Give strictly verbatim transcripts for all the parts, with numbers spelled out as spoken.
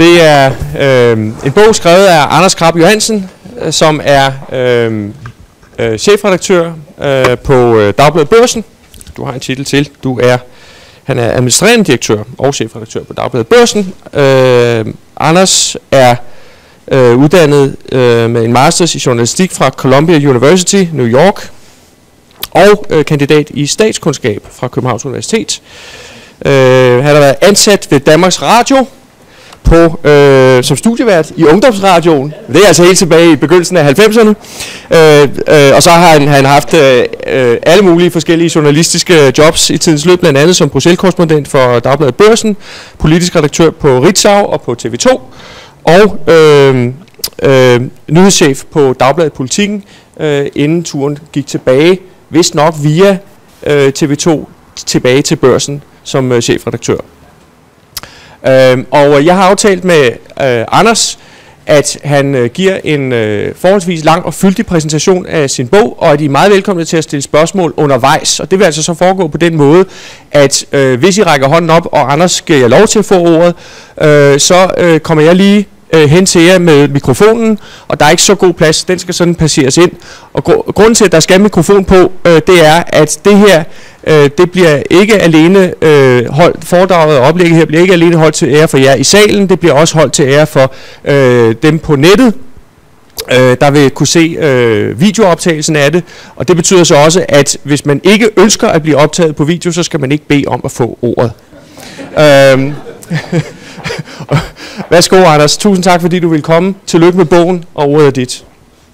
Det er øh, en bog skrevet af Anders Krab Johansen, øh, som er øh, øh, chefredaktør øh, på øh, Dagbladet Børsen. Du har en titel til. Du er, han er administrerende direktør og chefredaktør på Dagbladet Børsen. Øh, Anders er øh, uddannet øh, med en masters i journalistik fra Columbia University, New York, og øh, kandidat i statskundskab fra Københavns Universitet. Øh, han har været ansat ved Danmarks Radio på, øh, som studievært i Ungdomsradioen. Det er altså helt tilbage i begyndelsen af halvfemserne. Øh, øh, og så har han, han haft øh, alle mulige forskellige journalistiske jobs i tidens løb, blandt andet som Bruxelles-korrespondent for Dagbladet Børsen, politisk redaktør på Ritzau og på T V to, og øh, øh, nyhedschef på Dagbladet Politikken, øh, inden turen gik tilbage, vist nok via øh, T V to, tilbage til Børsen som øh, chefredaktør. Øh, og jeg har aftalt med øh, Anders, at han øh, giver en øh, forholdsvis lang og fyldig præsentation af sin bog, og at I er meget velkomne til at stille spørgsmål undervejs. Og det vil altså så foregå på den måde, at øh, hvis I rækker hånden op, og Anders giver jer lov til at få ordet, øh, så øh, kommer jeg lige øh, hen til jer med mikrofonen, og der er ikke så god plads, den skal sådan passeres ind. Og gr- grunden til, at der skal mikrofon på, øh, det er, at det her, øh, det bliver ikke alene øh, holdt, foredraget og oplægget her bliver ikke alene holdt til ære for jer i salen, det bliver også holdt til ære for øh, dem på nettet, øh, der vil kunne se øh, videooptagelsen af det, og det betyder så også, at hvis man ikke ønsker at blive optaget på video, så skal man ikke bede om at få ordet. øh, Værsgo, Anders. Tusind tak, fordi du vil komme. Tillykke med bogen, og ordet er dit.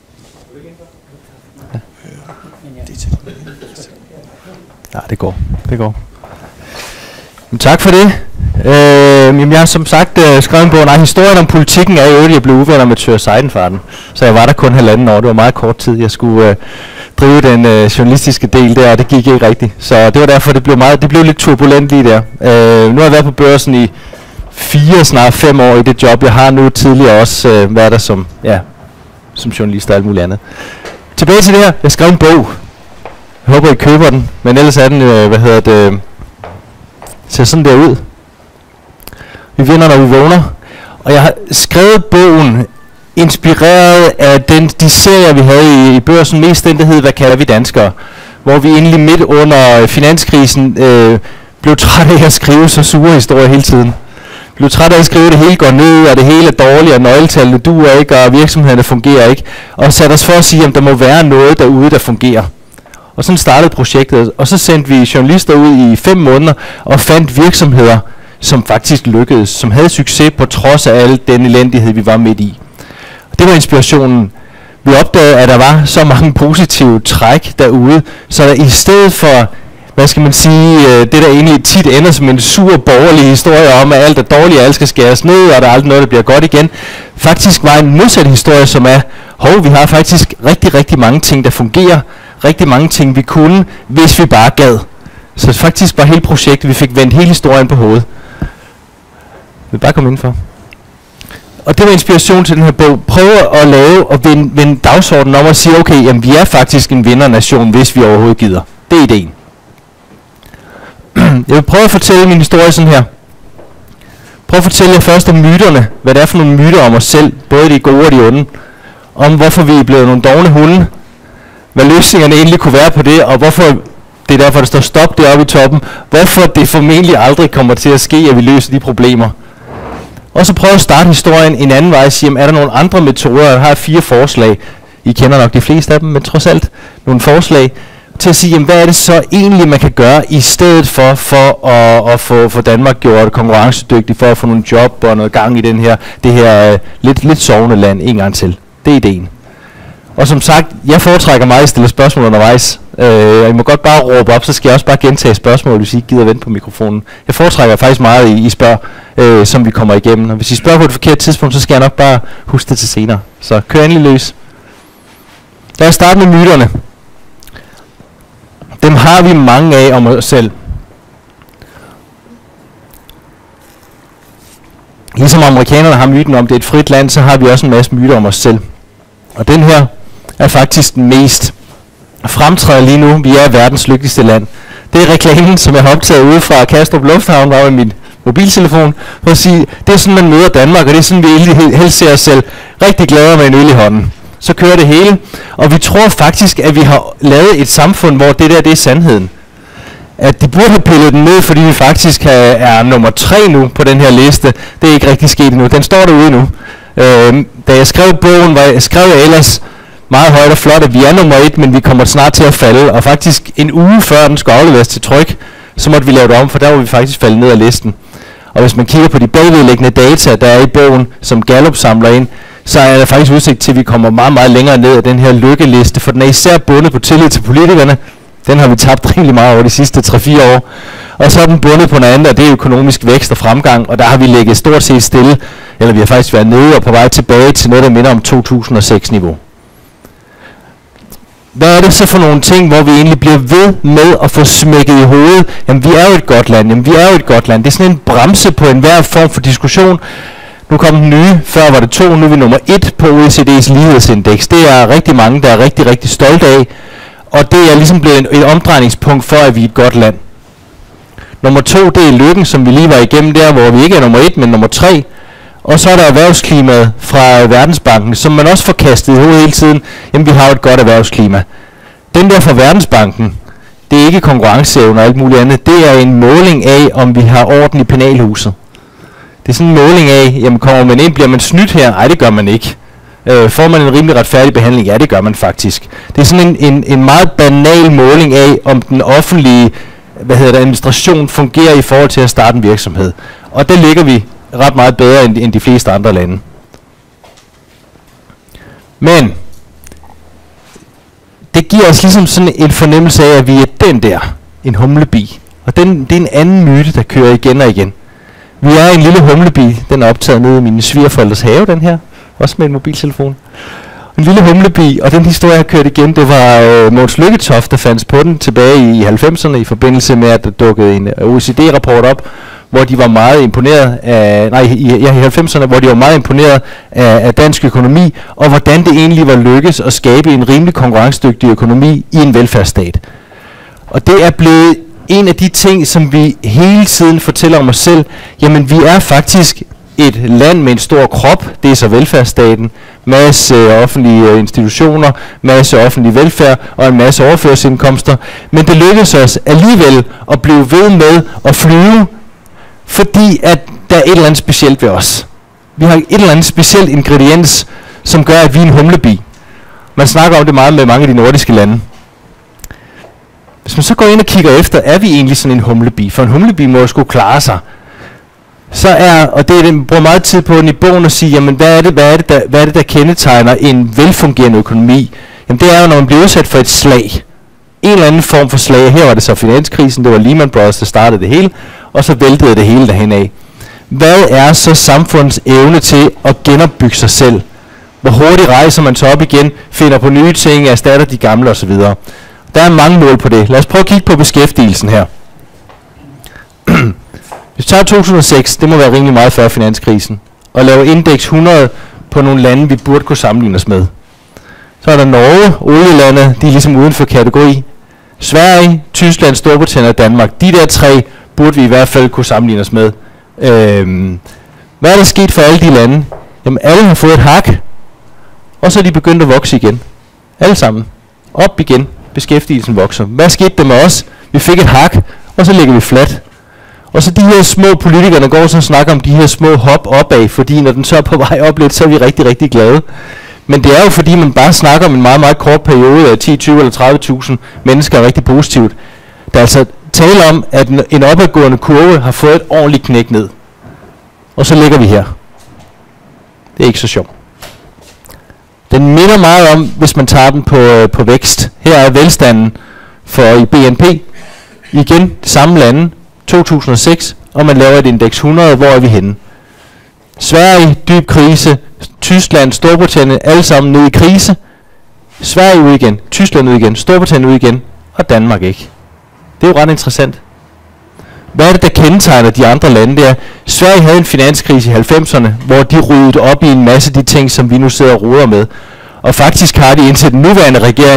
Ja, det går. Det går. Men tak for det. Øh, jamen, jeg har som sagt øh, skrevet en bog. Nej, historien om politikken er jo, at jeg blev uvenner med Thøger Seidenfarten. Så jeg var der kun halvanden år. Det var meget kort tid. Jeg skulle øh, drive den øh, journalistiske del der, og det gik ikke rigtigt. Så det var derfor, det blev, meget, det blev lidt turbulent lige der. Øh, nu har jeg været på Børsen i fire, snart fem år i det job, jeg har nu. Tidligere også øh, været der som, ja, som journalist og alt muligt andet. Tilbage til det her. Jeg skrev en bog. Jeg håber, I køber den. Men ellers er den, øh, hvad hedder det, øh, ser sådan der ud. Vi vinder, når vi vågner. Og jeg har skrevet bogen inspireret af den, de serier, vi havde i, i Børsen. Mest den, der hed Hvad kalder vi danskere? Hvor vi egentlig midt under finanskrisen øh, blev træt af at skrive så sure historier hele tiden. Blev træt af at skrive, at det hele går ned, og det hele er dårligt, og nøgletallene duer ikke, og virksomhederne fungerer ikke. Og satte os for at sige, at der må være noget derude, der fungerer. Og sådan startede projektet, og så sendte vi journalister ud i fem måneder, og fandt virksomheder, som faktisk lykkedes, som havde succes på trods af al den elendighed, vi var midt i. Og det var inspirationen. Vi opdagede, at der var så mange positive træk derude, så der i stedet for, hvad skal man sige, det der egentlig tit ender som en sur borgerlig historie om, at alt er dårligt, og alt skal skæres ned, og der er aldrig noget, der bliver godt igen, faktisk var en modsat historie, som er, hov, vi har faktisk rigtig, rigtig mange ting, der fungerer, rigtig mange ting, vi kunne, hvis vi bare gad. Så faktisk var hele projektet, vi fik vendt hele historien på hovedet. Vi vil bare komme indenfor. Og det var inspiration til den her bog. Prøve at lave og vende, vende dagsordenen om at sige, okay, jamen, vi er faktisk en vindernation, hvis vi overhovedet gider. Det er ideen. Jeg vil prøve at fortælle min historie sådan her. Prøv at fortælle jer først om myterne. Hvad det er for nogle myter om os selv, både de gode og de onde. Om hvorfor vi er blevet nogle dovne hunde. Hvad løsningerne egentlig kunne være på det, og hvorfor, det er derfor, der står stop deroppe i toppen, hvorfor det formentlig aldrig kommer til at ske, at vi løser de problemer. Og så prøv at starte historien en anden vej og sige, jamen, er der nogle andre metoder? Jeg har fire forslag. I kender nok de fleste af dem, men trods alt nogle forslag til at sige, jamen, hvad er det så egentlig, man kan gøre i stedet for, for at, at få for Danmark gjort konkurrencedygtigt, for at få nogle job og noget gang i den her, det her uh, lidt, lidt sovende land en gang til. Det er ideen. Og som sagt, jeg foretrækker meget at stille spørgsmål undervejs. Øh, I må godt bare råbe op, så skal jeg også bare gentage spørgsmål, hvis I ikke gider vente på mikrofonen. Jeg foretrækker faktisk meget, I, I spørger, øh, som vi kommer igennem. Og hvis I spørger på et forkert tidspunkt, så skal jeg nok bare huske det til senere. Så kør endelig løs. Lad os starte med myterne. Dem har vi mange af om os selv. Ligesom amerikanerne har myten om, det er et frit land, så har vi også en masse myter om os selv. Og den her er faktisk den mest fremtræder lige nu. Vi er verdens lykkeligste land. Det er reklamen, som jeg har optaget ude fra Kastrup Lufthavn, hvor min, mobiltelefon, for at sige, det er sådan, man møder Danmark, og det er sådan, vi helst ser os selv rigtig glade med en øl i hånden. Så kører det hele, og vi tror faktisk, at vi har lavet et samfund, hvor det der, det er sandheden. At de burde have pillet den ned, fordi vi faktisk er nummer tre nu på den her liste. Det er ikke rigtig sket endnu. Den står derude nu. Øh, da jeg skrev bogen, var jeg, skrev jeg ellers meget højt og flot, at vi er nummer et, men vi kommer snart til at falde. Og faktisk en uge før den skulle afleveres til tryk, så måtte vi lave det om, for der var vi faktisk faldet ned af listen. Og hvis man kigger på de bagvedliggende data, der er i bogen, som Gallup samler ind, så er der faktisk udsigt til, at vi kommer meget, meget længere ned af den her lykkeliste, for den er især bundet på tillid til politikerne. Den har vi tabt rimelig meget over de sidste tre fire år. Og så er den bundet på noget andet, og det er økonomisk vækst og fremgang, og der har vi ligget stort set stille, eller vi har faktisk været nede og på vej tilbage til noget, der minder om to tusind og seks-niveau. Hvad er det så for nogle ting, hvor vi egentlig bliver ved med at få smækket i hovedet? Jamen, vi er jo et godt land. Jamen, vi er jo et godt land. Det er sådan en bremse på enhver form for diskussion. Nu kom den nye. Før var det to. Nu er vi nummer et på O E C D's lighedsindeks. Det er rigtig mange, der er rigtig, rigtig stolte af. Og det er ligesom blevet en, et omdrejningspunkt for, at vi er et godt land. Nummer to, det er lykken, som vi lige var igennem der, hvor vi ikke er nummer et, men nummer tre. Og så er der erhvervsklimaet fra Verdensbanken, som man også får kastet i hovedet hele tiden. Jamen, vi har jo et godt erhvervsklima. Den der fra Verdensbanken, det er ikke konkurrenceevne og alt muligt andet. Det er en måling af, om vi har orden i penalhuset. Det er sådan en måling af, jamen kommer man ind, bliver man snydt her? Nej, det gør man ikke. Øh, får man en rimelig retfærdig behandling? Ja, det gør man faktisk. Det er sådan en, en, en meget banal måling af, om den offentlige hvad hedder det, administration fungerer i forhold til at starte en virksomhed. Og der ligger vi ret meget bedre end, end de fleste andre lande. Men det giver os ligesom sådan en fornemmelse af, at vi er den der, en humlebi. Og den, det er en anden myte, der kører igen og igen. Vi er en lille humlebi, den er optaget nede i mine svigerforældres have, den her. Også med en mobiltelefon. En lille humlebi, og den historie, jeg kørte igen, det var øh, Mogens Lykketoft, der fandt på den tilbage i halvfemserne, i forbindelse med, at der dukkede en O E C D-rapport op, hvor de var meget imponeret af, nej, i, ja, i halvfemserne, hvor de var meget imponeret af, af dansk økonomi, og hvordan det egentlig var lykkes at skabe en rimelig konkurrencedygtig økonomi i en velfærdsstat. Og det er blevet en af de ting, som vi hele tiden fortæller om os selv. Jamen, vi er faktisk et land med en stor krop, det er så velfærdsstaten, masse offentlige institutioner, masse offentlig velfærd og en masse overførselsindkomster. Men det lykkedes os alligevel at blive ved med at flyve, fordi at der er et eller andet specielt ved os. Vi har et eller andet specielt ingrediens, som gør, at vi er en humlebi. Man snakker om det meget med mange af de nordiske lande. Hvis man så går ind og kigger efter, er vi egentlig sådan en humlebi? For en humlebi må jo skulle klare sig. Så er, og det er det, man bruger meget tid på den i bogen at sige, jamen hvad er det, hvad er det, der, hvad er det, der kendetegner en velfungerende økonomi? Jamen det er jo, når man bliver udsat for et slag. En eller anden form for slag. Her var det så finanskrisen, det var Lehman Brothers, der startede det hele, og så væltede det hele derhen af. Hvad er så samfundets evne til at genopbygge sig selv? Hvor hurtigt rejser man så op igen, finder på nye ting, erstatter de gamle osv.? Der er mange mål på det. Lad os prøve at kigge på beskæftigelsen her. Hvis vi tager to tusind og seks, det må være rimelig meget før finanskrisen, og lave indeks hundrede på nogle lande, vi burde kunne sammenligne os med. Så er der Norge, olielandet, de er ligesom uden for kategori. Sverige, Tyskland, Storbritannien og Danmark. De der tre burde vi i hvert fald kunne sammenligne os med. Øhm, hvad er der sket for alle de lande? Jamen alle har fået et hak, og så er de begyndt at vokse igen. Alle sammen. Op igen. Beskæftigelsen vokser. Hvad skete der med os? Vi fik et hak, og så ligger vi fladt. Og så de her små politikere, der går sådan og snakker om de her små hop opad, fordi når den så er på vej op lidt, så er vi rigtig, rigtig glade. Men det er jo fordi, man bare snakker om en meget, meget kort periode af ti, tyve eller tredive tusind mennesker er rigtig positivt. Der er altså tale om, at en opadgående kurve har fået et ordentligt knæk ned. Og så ligger vi her. Det er ikke så sjovt. Den minder meget om, hvis man tager den på, på vækst. Her er velstanden for i B N P. Igen, samme lande, to tusind og seks, og man laver et indeks hundrede, hvor er vi henne? Sverige, dyb krise, Tyskland, Storbritannien, alle sammen nede i krise. Sverige ud igen, Tyskland ud igen, Storbritannien ud igen, og Danmark ikke. Det er jo ret interessant. Hvad er det, der kendetegner de andre lande der? Sverige havde en finanskrise i halvfemserne, hvor de ryddede op i en masse af de ting, som vi nu sidder og roder med. Og faktisk har de indtil den nuværende regering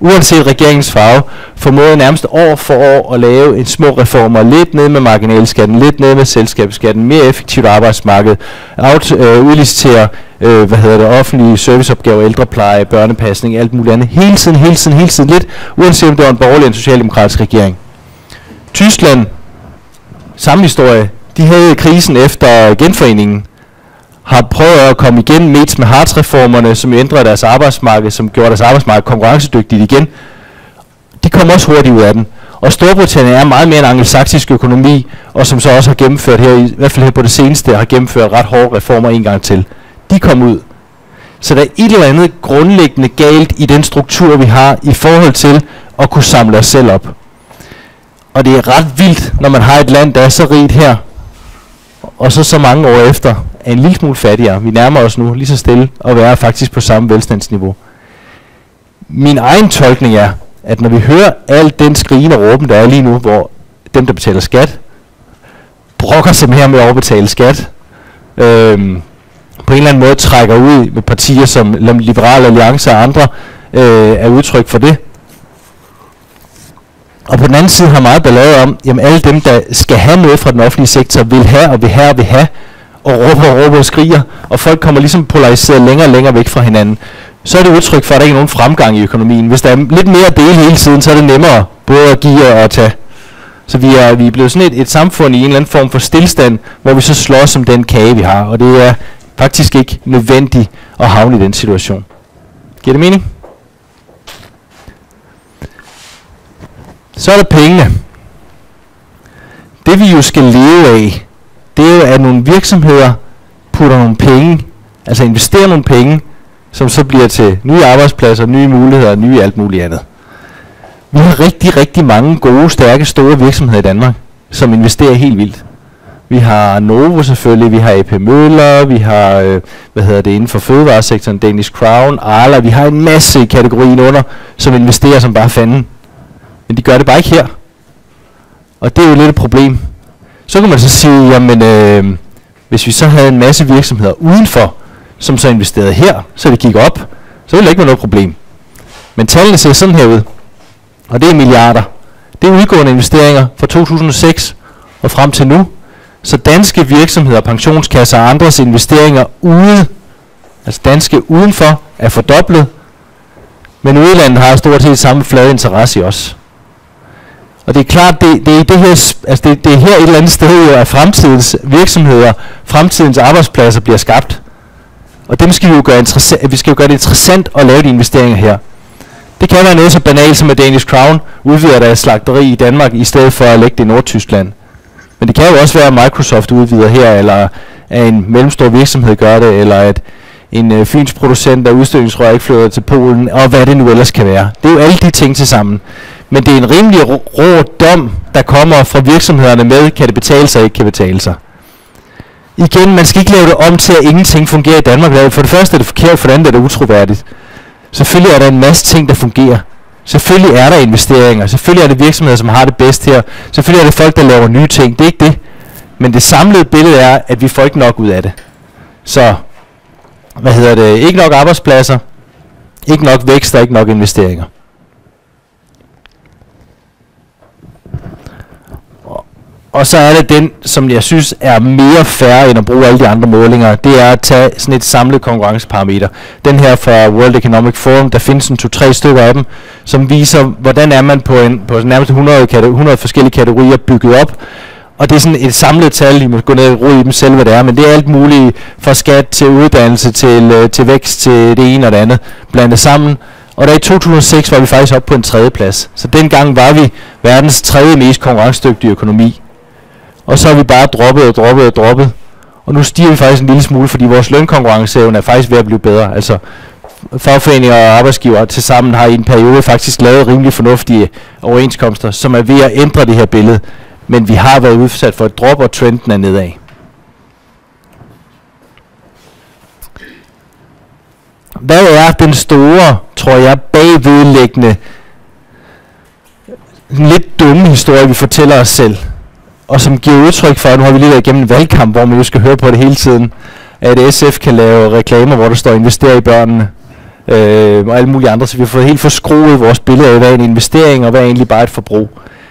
uanset regeringens farve, formået nærmest år for år at lave en små reformer, lidt ned med marginalskatten, lidt ned med selskabsskatten, mere effektivt arbejdsmarked, out, øh, udlicitere, øh, hvad hedder det, offentlige serviceopgaver, ældrepleje, børnepasning, alt muligt andet, hele tiden, hele tiden, hele tiden lidt, uanset om det var en borgerlig eller en socialdemokratisk regering. Tyskland, samme historie, de havde krisen efter genforeningen, har prøvet at komme igen mest med Hartz-reformerne, som ændrede deres arbejdsmarked, som gjorde deres arbejdsmarked konkurrencedygtigt igen. De kom også hurtigt ud af den. Og Storbritannien er meget mere en angelsaksisk økonomi, og som så også har gennemført her, i hvert fald her på det seneste, har gennemført ret hårde reformer en gang til. De kom ud. Så der er et eller andet grundlæggende galt i den struktur, vi har i forhold til at kunne samle os selv op. Og det er ret vildt, når man har et land, der er så rigt her, og så så mange år efter, er en lille smule fattigere. Vi nærmer os nu lige så stille og være faktisk på samme velstandsniveau. Min egen tolkning er, at når vi hører alt den skrigen og råben, der er lige nu, hvor dem, der betaler skat, brokker sig mere med at overbetale skat, øhm, på en eller anden måde trækker ud med partier som Liberale Alliance og andre, øh, er udtryk for det. Og på den anden side har meget ballade om, jamen alle dem, der skal have noget fra den offentlige sektor, vil have og vil have og vil have, og råber og råber og skriger, og folk kommer ligesom polariseret længere og længere væk fra hinanden, så er det udtryk for, at der ikke er nogen fremgang i økonomien. Hvis der er lidt mere at dele hele tiden, så er det nemmere både at give og at tage. Så vi er, vi er blevet sådan et, et samfund i en eller anden form for stillstand, hvor vi så slås om den kage, vi har, og det er faktisk ikke nødvendigt at havne i den situation. Giver det mening? Så er der pengene. Det vi jo skal leve af, det er jo, at nogle virksomheder putter nogle penge, altså investerer nogle penge, som så bliver til nye arbejdspladser, nye muligheder og nye alt muligt andet. Vi har rigtig, rigtig mange gode, stærke, store virksomheder i Danmark, som investerer helt vildt. Vi har Novo selvfølgelig, vi har A P Møller, vi har, øh, hvad hedder det, inden for fødevaresektoren, Danish Crown, Arla, vi har en masse i kategorien under, som investerer som bare fanden. Men de gør det bare ikke her. Og det er jo lidt et problem. Så kan man så sige, jamen, øh, hvis vi så havde en masse virksomheder udenfor, som så investerede her, så det gik op, så ville det ikke være noget problem. Men tallene ser sådan her ud, og det er milliarder. Det er udgående investeringer fra to tusind og seks og frem til nu. Så danske virksomheder, pensionskasser og andres investeringer ude, altså danske udenfor, er fordoblet, men udlandet har stort set samme flade interesse i os. Og det er klart, det, det, er det, her, altså det, det er her et eller andet sted, at fremtidens virksomheder, fremtidens arbejdspladser bliver skabt. Og dem skal vi jo gøre interessant, vi skal jo gøre det interessant at lave de investeringer her. Det kan være noget så banalt som at Danish Crown udvider deres slagteri i Danmark, i stedet for at lægge det i Nordtyskland. Men det kan jo også være, at Microsoft udvider her, eller at en mellemstor virksomhed gør det, eller at en øh, fyns producent af udstødningsrør ikke flytter til Polen, og hvad det nu ellers kan være. Det er jo alle de ting til sammen. Men det er en rimelig rå dom, der kommer fra virksomhederne med, kan det betale sig, ikke kan betale sig. Igen, man skal ikke lave det om til, at ingenting fungerer i Danmark. For det første er det forkert, for det andet er det utroværdigt. Selvfølgelig er der en masse ting, der fungerer. Selvfølgelig er der investeringer. Selvfølgelig er det virksomheder, som har det bedst her. Selvfølgelig er det folk, der laver nye ting. Det er ikke det. Men det samlede billede er, at vi får ikke nok ud af det. Så, hvad hedder det? Ikke nok arbejdspladser. Ikke nok vækst og ikke nok investeringer. Og så er det den, som jeg synes er mere fair end at bruge alle de andre målinger. Det er at tage sådan et samlet konkurrenceparameter. Den her fra World Economic Forum, der findes en to-tre stykker af dem, som viser, hvordan er man på, en, på nærmest hundrede, hundrede forskellige kategorier bygget op. Og det er sådan et samlet tal, I må gå ned og rode i dem selv, hvad det er, men det er alt muligt fra skat til uddannelse, til, øh, til vækst, til det ene og det andet, blandet sammen. Og der i to tusind og seks var vi faktisk oppe på en tredje plads. Så dengang var vi verdens tredje mest konkurrencedygtige økonomi. Og så har vi bare droppet og droppet og droppet. Og nu stiger vi faktisk en lille smule, fordi vores lønkonkurrenceevne er faktisk ved at blive bedre. Altså fagforeninger og arbejdsgivere til sammen har i en periode faktisk lavet rimelig fornuftige overenskomster, som er ved at ændre det her billede. Men vi har været udsat for et drop, og trenden er nedad. Hvad er den store, tror jeg, bagvedliggende, lidt dumme historie, vi fortæller os selv? Og som giver udtryk for, at nu har vi lige været igennem en valgkamp, hvor man jo skal høre på det hele tiden, at S F kan lave reklamer, hvor der står investere i børnene. øh, og alle mulige andre, så vi har fået helt forskruet vores billede af, hvad er en investering, og hvad er egentlig bare et forbrug.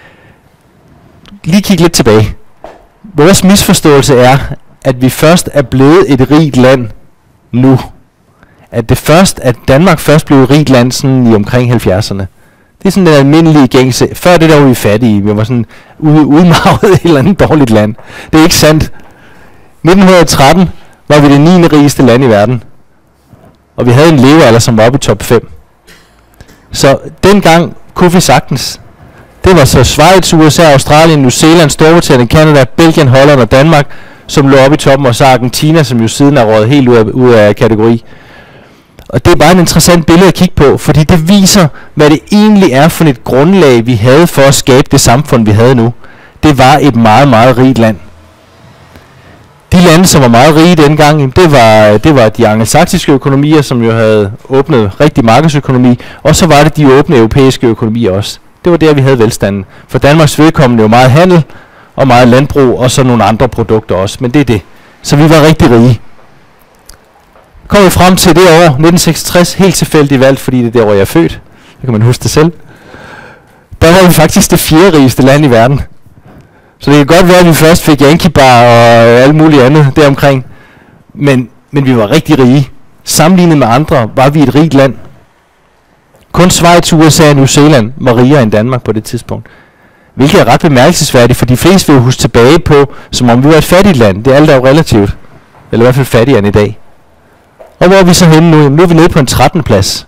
Lige kig lidt tilbage. Vores misforståelse er, at vi først er blevet et rigt land nu. At det først, at Danmark først blev et rigt land sådan i omkring halvfjerdserne. Det er sådan den almindelige gængse. Før det der var vi fattige. Vi var sådan ude, udmarvet et eller andet dårligt land. Det er ikke sandt. nitten tretten var vi det niende rigeste land i verden. Og vi havde en levealder, som var oppe i top fem. Så dengang kunne vi sagtens. Det var så Schweiz, U S A, Australien, New Zealand, Storbritannien, Canada, Belgien, Holland og Danmark, som lå oppe i toppen, og så Argentina, som jo siden er røget helt ud af, ud af kategori. Og det er bare en interessant billede at kigge på, fordi det viser, hvad det egentlig er for et grundlag, vi havde for at skabe det samfund, vi havde nu. Det var et meget, meget rigt land. De lande, som var meget rige dengang, det var, det var de angelsaksiske økonomier, som jo havde åbnet rigtig markedsøkonomi, og så var det de åbne europæiske økonomier også. Det var der, vi havde velstanden. For Danmarks vedkommende jo meget handel, og meget landbrug, og så nogle andre produkter også. Men det er det. Så vi var rigtig rige. Kom vi frem til det år, nitten seksogtres, helt tilfældigt valgt, fordi det er der, hvor jeg er født. Det kan man huske det selv. Der var vi faktisk det fjerde rigeste land i verden. Så det kan godt være, at vi først fik Yankee Bar og alt muligt andet deromkring. Men, men vi var rigtig rige. Sammenlignet med andre var vi et rigt land. Kun Schweiz, U S A og New Zealand var rigere end Danmark på det tidspunkt. Hvilket er ret bemærkelsesværdigt, for de fleste vil huske tilbage på, som om vi var et fattigt land. Det er alt er jo relativt. Eller i hvert fald fattigere end i dag. Og hvor er vi så henne nu? Nu er vi nede på en trettende plads.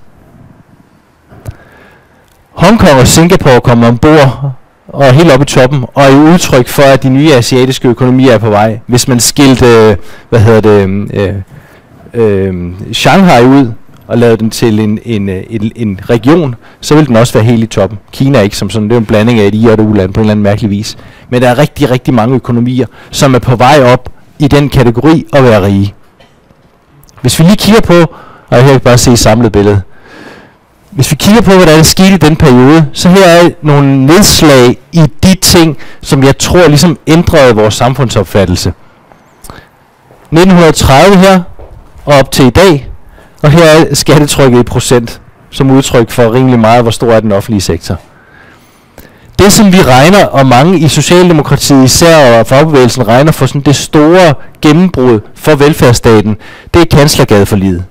Hongkong og Singapore kommer ombord og er helt oppe i toppen, og er udtryk for, at de nye asiatiske økonomier er på vej. Hvis man skilte, øh, hvad hedder det, øh, øh, Shanghai ud og lavede den til en, en, en, en region, så vil den også være helt i toppen. Kina er ikke som sådan, det er en blanding af et i- og et u-land på en eller anden mærkelig vis. Men der er rigtig, rigtig mange økonomier, som er på vej op i den kategori at være rige. Hvis vi lige kigger på, og her kan vi bare se samlet billede. Hvis vi kigger på, hvad der skete i den periode, så her er nogle nedslag i de ting, som jeg tror ligesom ændrede vores samfundsopfattelse. nitten tredive her, og op til i dag, og her er skattetrykket i procent, som udtryk for rimelig meget, hvor stor er den offentlige sektor. Det, som vi regner, og mange i Socialdemokratiet især og fagbevægelsen regner for sådan det store gennembrud for velfærdsstaten, det er kanslergadeforliget.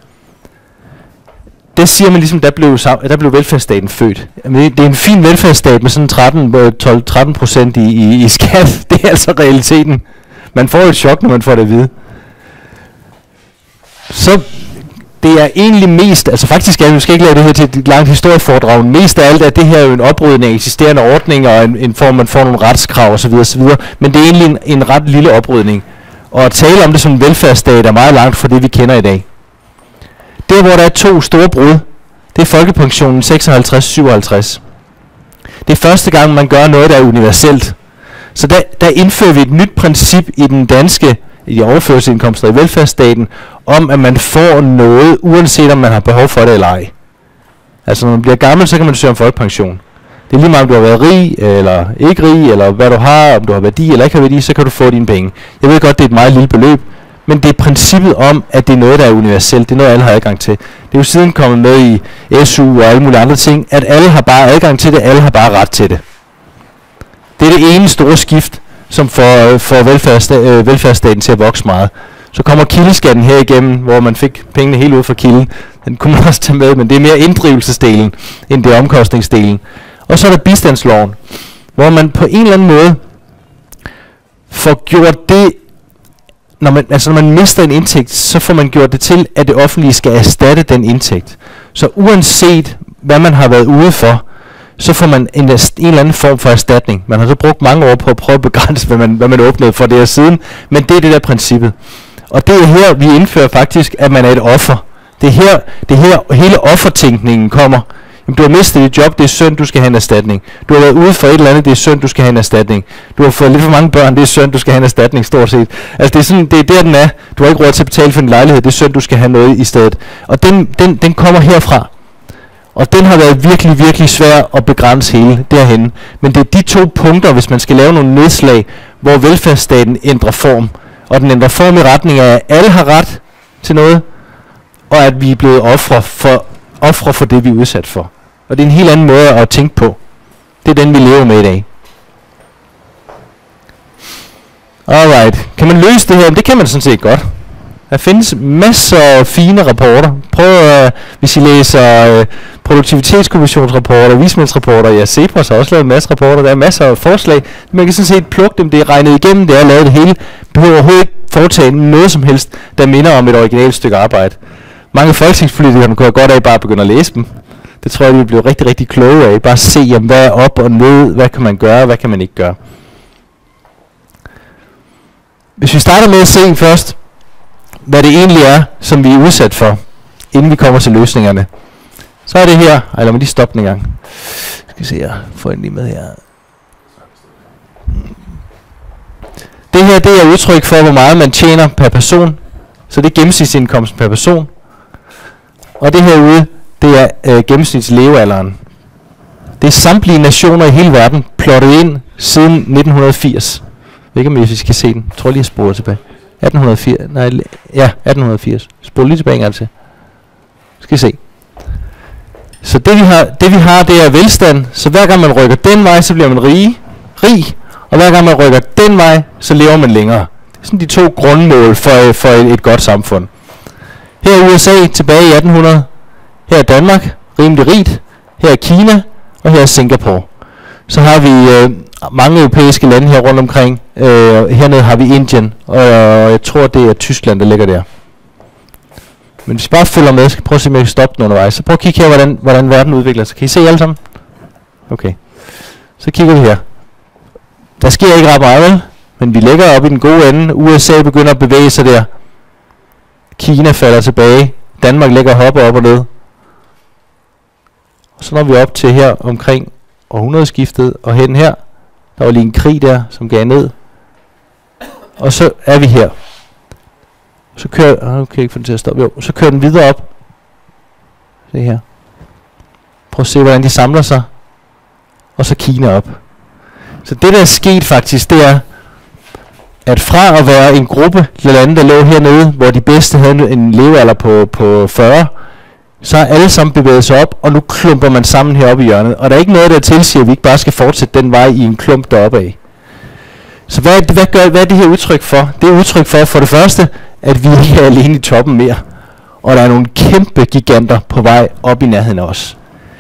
Det siger man ligesom, der blev, der blev velfærdsstaten født. Det er en fin velfærdsstat med sådan tretten, tolv, tretten procent i, i, i skat. Det er altså realiteten. Man får et chok, når man får det at vide. Så det er egentlig mest, altså faktisk er, vi skal ikke lave det her til et langt historieforedrag, mest af alt er det her jo en oprydning af eksisterende ordninger, og en, en form, man får nogle retskrav osv. osv. Men det er egentlig en, en ret lille oprydning. Og at tale om det som en velfærdsstat er meget langt fra det, vi kender i dag. Der, hvor der er to store brud, det er folkepensionen seksoghalvtreds syvoghalvtreds. Det er første gang, man gør noget, der er universelt. Så der, der indfører vi et nyt princip i den danske, i de overførselsindkomster i velfærdsstaten, om at man får noget, uanset om man har behov for det eller ej. Altså når man bliver gammel, så kan man søge om folkepension. Det er lige meget, om du har været rig, eller ikke rig, eller hvad du har, om du har værdi eller ikke har værdi, så kan du få dine penge. Jeg ved godt, det er et meget lille beløb, men det er princippet om, at det er noget, der er universelt. Det er noget, alle har adgang til. Det er jo siden kommet med i S U og alle mulige andre ting, at alle har bare adgang til det, alle har bare ret til det. Det er det ene store skift, som får, får velfærdssta- øh, velfærdsstaten til at vokse meget. Så kommer kildeskatten her igennem, hvor man fik pengene helt ud fra kilden. Den kunne man også tage med, men det er mere inddrivelsesdelen, end det er omkostningsdelen. Og så er der bistandsloven, hvor man på en eller anden måde får gjort det, når man, altså når man mister en indtægt, så får man gjort det til, at det offentlige skal erstatte den indtægt. Så uanset hvad man har været ude for, så får man en, en eller anden form for erstatning. Man har så brugt mange år på at prøve at begrænse, hvad man, hvad man åbnede for det her siden, men det er det der princippet. Og det er her, vi indfører faktisk, at man er et offer. Det er her, det er her hele offertænkningen kommer. Jamen, du har mistet dit job, det er synd, du skal have en erstatning. Du har været ude for et eller andet, det er synd, du skal have en erstatning. Du har fået lidt for mange børn, det er synd, du skal have en erstatning, stort set. Altså, det er, sådan, det er der, den er. Du har ikke råd til at betale for en lejlighed, det er synd, du skal have noget i stedet. Og den, den, den kommer herfra. Og den har været virkelig, virkelig svær at begrænse hele derhen. Men det er de to punkter, hvis man skal lave nogle nedslag, hvor velfærdsstaten ændrer form. Og den ændrer form i retning af, at alle har ret til noget, og at vi er blevet ofre for, ofre for det, vi er udsat for. Og det er en helt anden måde at tænke på. Det er den, vi lever med i dag. Alright. Kan man løse det her? Det kan man sådan set godt. Der findes masser af fine rapporter. Prøv, uh, hvis I læser uh, produktivitetskommissionsrapporter, vismændsrapporter, ja, Cepos har også lavet en masse rapporter, der er masser af forslag. Man kan sådan set plukke dem, det er regnet igennem, det er lavet det hele. Behøver overhovedet ikke foretage noget som helst, der minder om et originalt stykke arbejde. Mange folketingspolitikere kunne godt af bare begynde at læse dem. Det tror jeg, vi bliver rigtig, rigtig kloge af. Bare se, jamen, hvad er op og ned, hvad kan man gøre, hvad kan man ikke gøre. Hvis vi starter med at se først, hvad det egentlig er, som vi er udsat for, inden vi kommer til løsningerne, så er det her. Ej, lad mig lige stoppe en gang. Skal vi se her. Få en lige med her. Det her, det er udtryk for, hvor meget man tjener per person. Så det er gennemsnitsindkomsten per person. Og det herude, det er øh, gennemsnitslevealderen. Det er samtlige nationer i hele verden plottet ind siden nitten firs. Jeg ved ikke, om I skal se den. Jeg tror lige, jeg sporer tilbage. atten firs. Nej, ja, atten firs. Spol lige tilbage en gang til. Skal I se. Så det vi, har, det vi har, det er velstand. Så hver gang man rykker den vej, så bliver man rige, rig. Og hver gang man rykker den vej, så lever man længere. Det er sådan de to grundmål for, for et, et godt samfund. Her er U S A tilbage i atten hundrede. Her er Danmark, rimelig rigt. Her er Kina, og her er Singapore. Så har vi øh, mange europæiske lande her rundt omkring. Øh, hernede har vi Indien, og øh, jeg tror, det er Tyskland, der ligger der. Men hvis I bare følger med, skal prøve at se, om jeg kan stoppe den undervejs. Så prøv at kigge her, hvordan, hvordan verden udvikler sig. Kan I se alle sammen? Okay. Så kigger vi her. Der sker ikke ret meget, vel? Men vi ligger oppe i den gode ende. U S A begynder at bevæge sig der. Kina falder tilbage. Danmark ligger og hopper op og ned. Og så når vi op til her omkring århundredeskiftet og hen her. Der var lige en krig der, som gav ned. Og så er vi her. Så kører, ah, okay, ikke få den til at stoppe. Jo, så kører den videre op. Se her. Prøv at se, hvordan de samler sig. Og så Kina op. Så det, der er sket faktisk, det er, at fra at være en gruppe lande, der lå hernede, hvor de bedste havde en levealder på, på fyrre, så er alle sammen bevæget sig op, og nu klumper man sammen heroppe i hjørnet. Og der er ikke noget, der tilsiger, at vi ikke bare skal fortsætte den vej i en klump deroppe af. Så hvad, hvad, gør, hvad er det her udtryk for? Det er udtryk for, for det første, at vi ikke er alene i toppen mere. Og der er nogle kæmpe giganter på vej op i nærheden af os.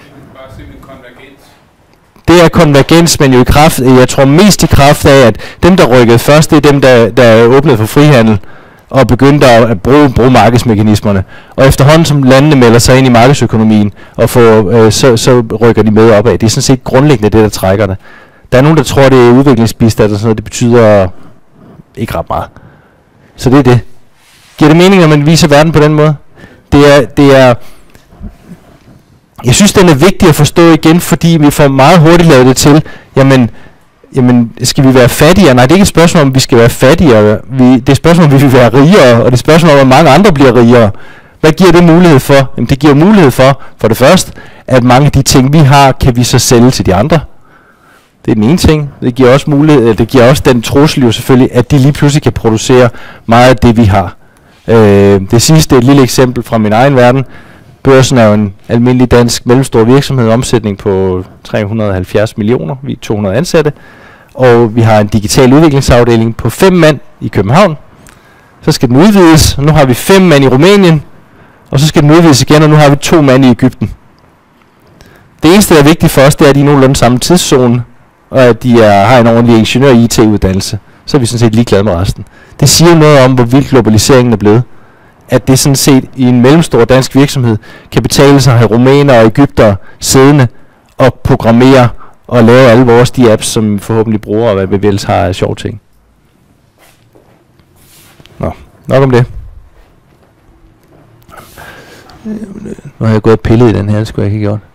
Det er konvergens, men jo i kraft, jeg tror mest i kraft af, at dem, der rykkede først, det er dem, der, der åbnede for frihandel og begyndte at bruge, bruge markedsmekanismerne. Og efterhånden, som landene melder sig ind i markedsøkonomien, og får, øh, så, så rykker de med opad. Det er sådan set grundlæggende det, der trækker det. Der er nogen, der tror, det er udviklingsbistand og sådan noget. Det betyder ikke ret meget. Så det er det. Giver det mening, når man viser verden på den måde? Det er... Det er Jeg synes, den er vigtig at forstå igen, fordi vi får meget hurtigt lavet det til, jamen, jamen, skal vi være fattigere? Nej, det er ikke et spørgsmål om, vi skal være fattigere. Vi, det er et spørgsmål om, vi vil være rigere, og det er et spørgsmål om, at mange andre bliver rigere. Hvad giver det mulighed for? Jamen, det giver mulighed for, for det første, at mange af de ting, vi har, kan vi så sælge til de andre. Det er den ene ting. Det giver også mulighed, det giver også den trussel jo selvfølgelig, at de lige pludselig kan producere meget af det, vi har. Øh, det sidste er et lille eksempel fra min egen verden. Børsen er jo en almindelig dansk mellemstor virksomhed, omsætning på tre hundrede og halvfjerds millioner, vi er to hundrede ansatte, og vi har en digital udviklingsafdeling på fem mand i København. Så skal den udvides, og nu har vi fem mand i Rumænien, og så skal den udvides igen, og nu har vi to mand i Egypten. Det eneste, der er vigtigt for os, det er, at de er nogenlunde samme tidszone, og at de er, har en ordentlig ingeniør-I T-uddannelse. Så er vi sådan set ligeglade med resten. Det siger noget om, hvor vildt globaliseringen er blevet. At det sådan set i en mellemstor dansk virksomhed kan betale sig at have rumæner og egypter siddende og programmere og lave alle vores de apps, som forhåbentlig bruger, og hvad vi ellers har af sjove ting. Nå, nok om det. Nu har jeg gået og pillet i den her, det skulle jeg ikke have gjort.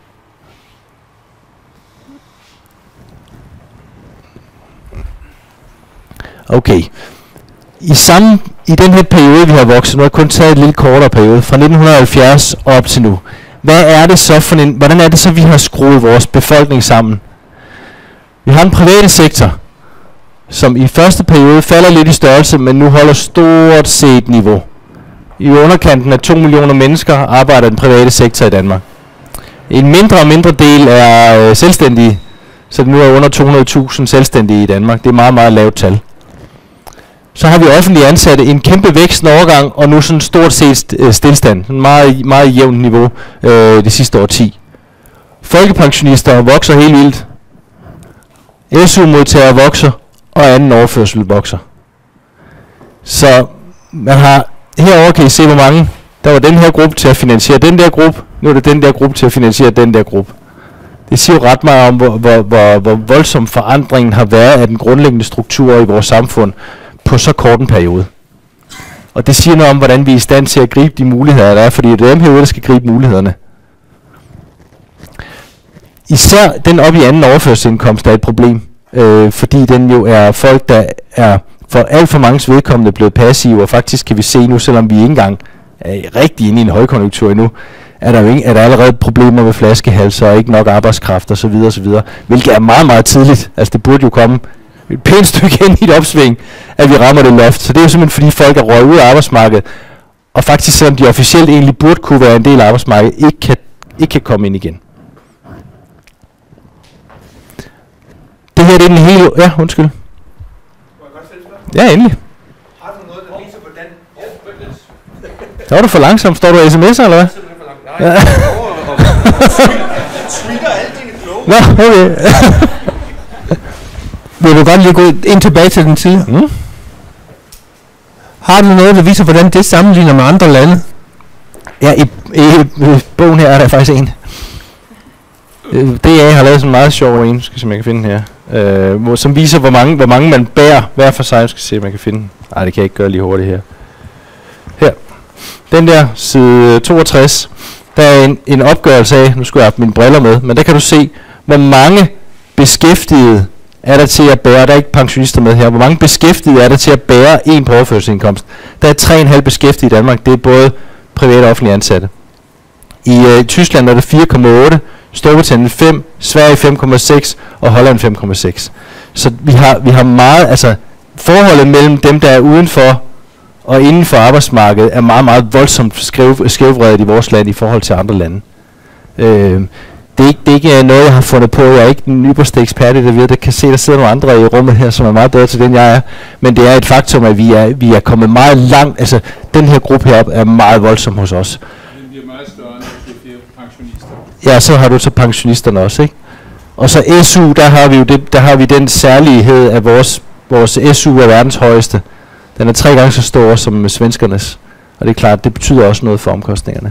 Okay. I samme i den her periode, vi har vokset, nu har jeg kun taget en lille kortere periode, fra nitten halvfjerds og op til nu. Hvad er det så for en, hvordan er det så, vi har skruet vores befolkning sammen? Vi har en private sektor, som i første periode falder lidt i størrelse, men nu holder stort set niveau. I underkanten af to millioner mennesker arbejder i den private sektor i Danmark. En mindre og mindre del er øh, selvstændige, så det nu er under to hundrede tusind selvstændige i Danmark. Det er meget, meget lavt tal. Så har vi offentlige ansatte, en kæmpe vækst en overgang, og nu sådan stort set øh, stillstand. En meget, meget jævnt niveau øh, det sidste årti. Folkepensionister vokser helt vildt. S U-modtagere vokser, og anden overførsel vokser. Så man har, herover kan I se, hvor mange, der var den her gruppe til at finansiere den der gruppe, nu er det den der gruppe til at finansiere den der gruppe. Det siger jo ret meget om, hvor, hvor, hvor, hvor voldsom forandringen har været af den grundlæggende struktur i vores samfund på så kort en periode. Og det siger noget om, hvordan vi er i stand til at gribe de muligheder, der er, fordi det er dem herude, der skal gribe mulighederne. Især den op i anden overførselsindkomst er et problem, øh, fordi den jo er folk, der er for alt for mange vedkommende blevet passive, og faktisk kan vi se nu, selvom vi ikke engang er rigtig inde i en højkonjunktur endnu, er der, jo ikke, er der allerede problemer med flaskehalser og ikke nok arbejdskraft osv. osv., hvilket er meget, meget tidligt. Altså det burde jo komme et pænt stykke ind i et opsving, at vi rammer det loft. Så det er jo simpelthen fordi folk er røget ud af arbejdsmarkedet, og faktisk selvom de officielt egentlig burde kunne være en del af arbejdsmarkedet, ikke kan, ikke kan komme ind igen. Det her det er den hele... Ja, undskyld. Må jeg godt stille spørgsmål? Ja, endelig. Har du noget, der viser, hvordan... Der var du for langsom. Står du sms'er, eller hvad? Nej, jeg tweeter alt dine kloge. Nå, okay. Vil du godt lige gå ind tilbage til den tidligere? Mm. Har du noget, der viser, hvordan det sammenligner med andre lande? Ja, i, i, i bogen her er der faktisk en. D A har lavet sådan en meget sjov en, skal se om jeg kan finde den her, øh, hvor, som viser, hvor mange, hvor mange man bærer hver for sig. Jeg skal se, om jeg kan finde den. Nej, det kan jeg ikke gøre lige hurtigt her. Her. Den der, side toogtres, der er en, en opgørelse af, nu skulle jeg have mine briller med, men der kan du se, hvor mange beskæftigede er der til at bære, der er ikke pensionister med her, hvor mange beskæftigede er der til at bære en på overførselsindkomst. Der er tre komma fem beskæftigede i Danmark, det er både private og offentlige ansatte. I øh, Tyskland er det fire komma otte, Storbritannien fem, Sverige fem komma seks og Holland fem komma seks. Så vi har, vi har meget, altså forholdet mellem dem, der er udenfor og inden for arbejdsmarkedet, er meget, meget voldsomt skæv, skævvredet i vores land i forhold til andre lande. Øh, det, er ikke, det er ikke noget, jeg har fundet på. Jeg er ikke den ypperste ekspert i det, ved. Det kan se, der sidder nogle andre i rummet her, som er meget bedre til den, jeg er. Men det er et faktum, at vi er, vi er kommet meget langt. Altså, den her gruppe heroppe er meget voldsom hos os. Den bliver meget større, end de pensionister. Ja, så har du så pensionisterne også, ikke? Og så S U, der har vi jo det, der har vi den særlighed, at vores, vores S U er verdens højeste. Den er tre gange så stor som svenskernes. Og det er klart, det betyder også noget for omkostningerne.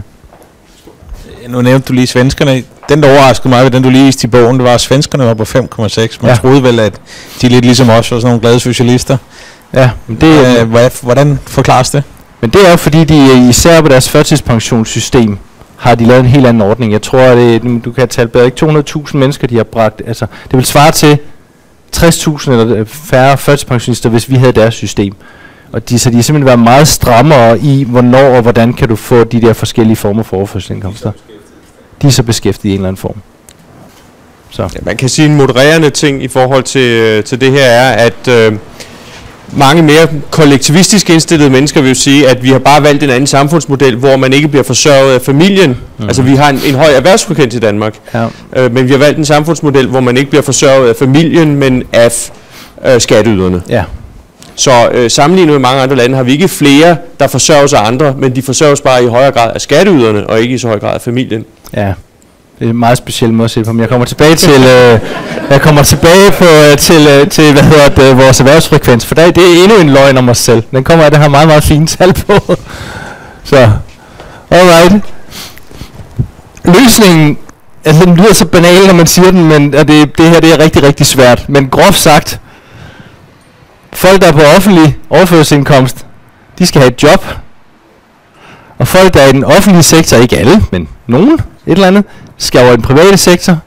Nu nævnte du lige svenskerne. Den, der overraskede mig ved den, du lige viste i bogen, det var, at svenskerne var på fem komma seks. Man ja. troede vel, at de lidt ligesom os var sådan nogle glade socialister. Ja, men det, øh, hvad, hvordan forklares det? Men det er jo fordi, de især på deres førtidspensionssystem har de lavet en helt anden ordning. Jeg tror, at det, du kan tale bedre, ikke to hundrede tusind mennesker, de har bragt. Altså, det vil svare til tres tusind eller færre førtidspensionister, hvis vi havde deres system. Og de, så de er simpelthen været meget strammere i, hvornår og hvordan kan du få de der forskellige former for overførselsindkomster. De er så beskæftiget i en eller anden form. Så. Ja, man kan sige en modererende ting i forhold til, til det her er, at øh, mange mere kollektivistisk indstillede mennesker vil jo sige, at vi har bare valgt en anden samfundsmodel, hvor man ikke bliver forsørget af familien. Mm. Altså vi har en, en høj erhvervsfrekvens i Danmark, ja. øh, men vi har valgt en samfundsmodel, hvor man ikke bliver forsørget af familien, men af øh, skatteyderne. Ja. Så øh, sammenlignet med mange andre lande har vi ikke flere, der forsørges af andre, men de forsørges bare i højere grad af skatteyderne, og ikke i så høj grad af familien. Ja, det er en meget speciel måde at se på, men jeg kommer tilbage til, øh, jeg kommer tilbage på, øh, til, øh, til hvad hedder det, vores erhvervsfrekvens, for der, det er endnu en løgn om os selv. Den kommer af, det har meget, meget fine tal på. Så, alright. Løsningen, altså den lyder så banal, når man siger den, men og det, det her det er rigtig, rigtig svært. Men groft sagt, folk, der er på offentlig overførselsindkomst, de skal have et job. Og folk, der er i den offentlige sektor, ikke alle, men nogen, et eller andet, skal over i den private sektor.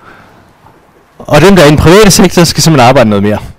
Og dem, der er i den private sektor, skal simpelthen arbejde noget mere.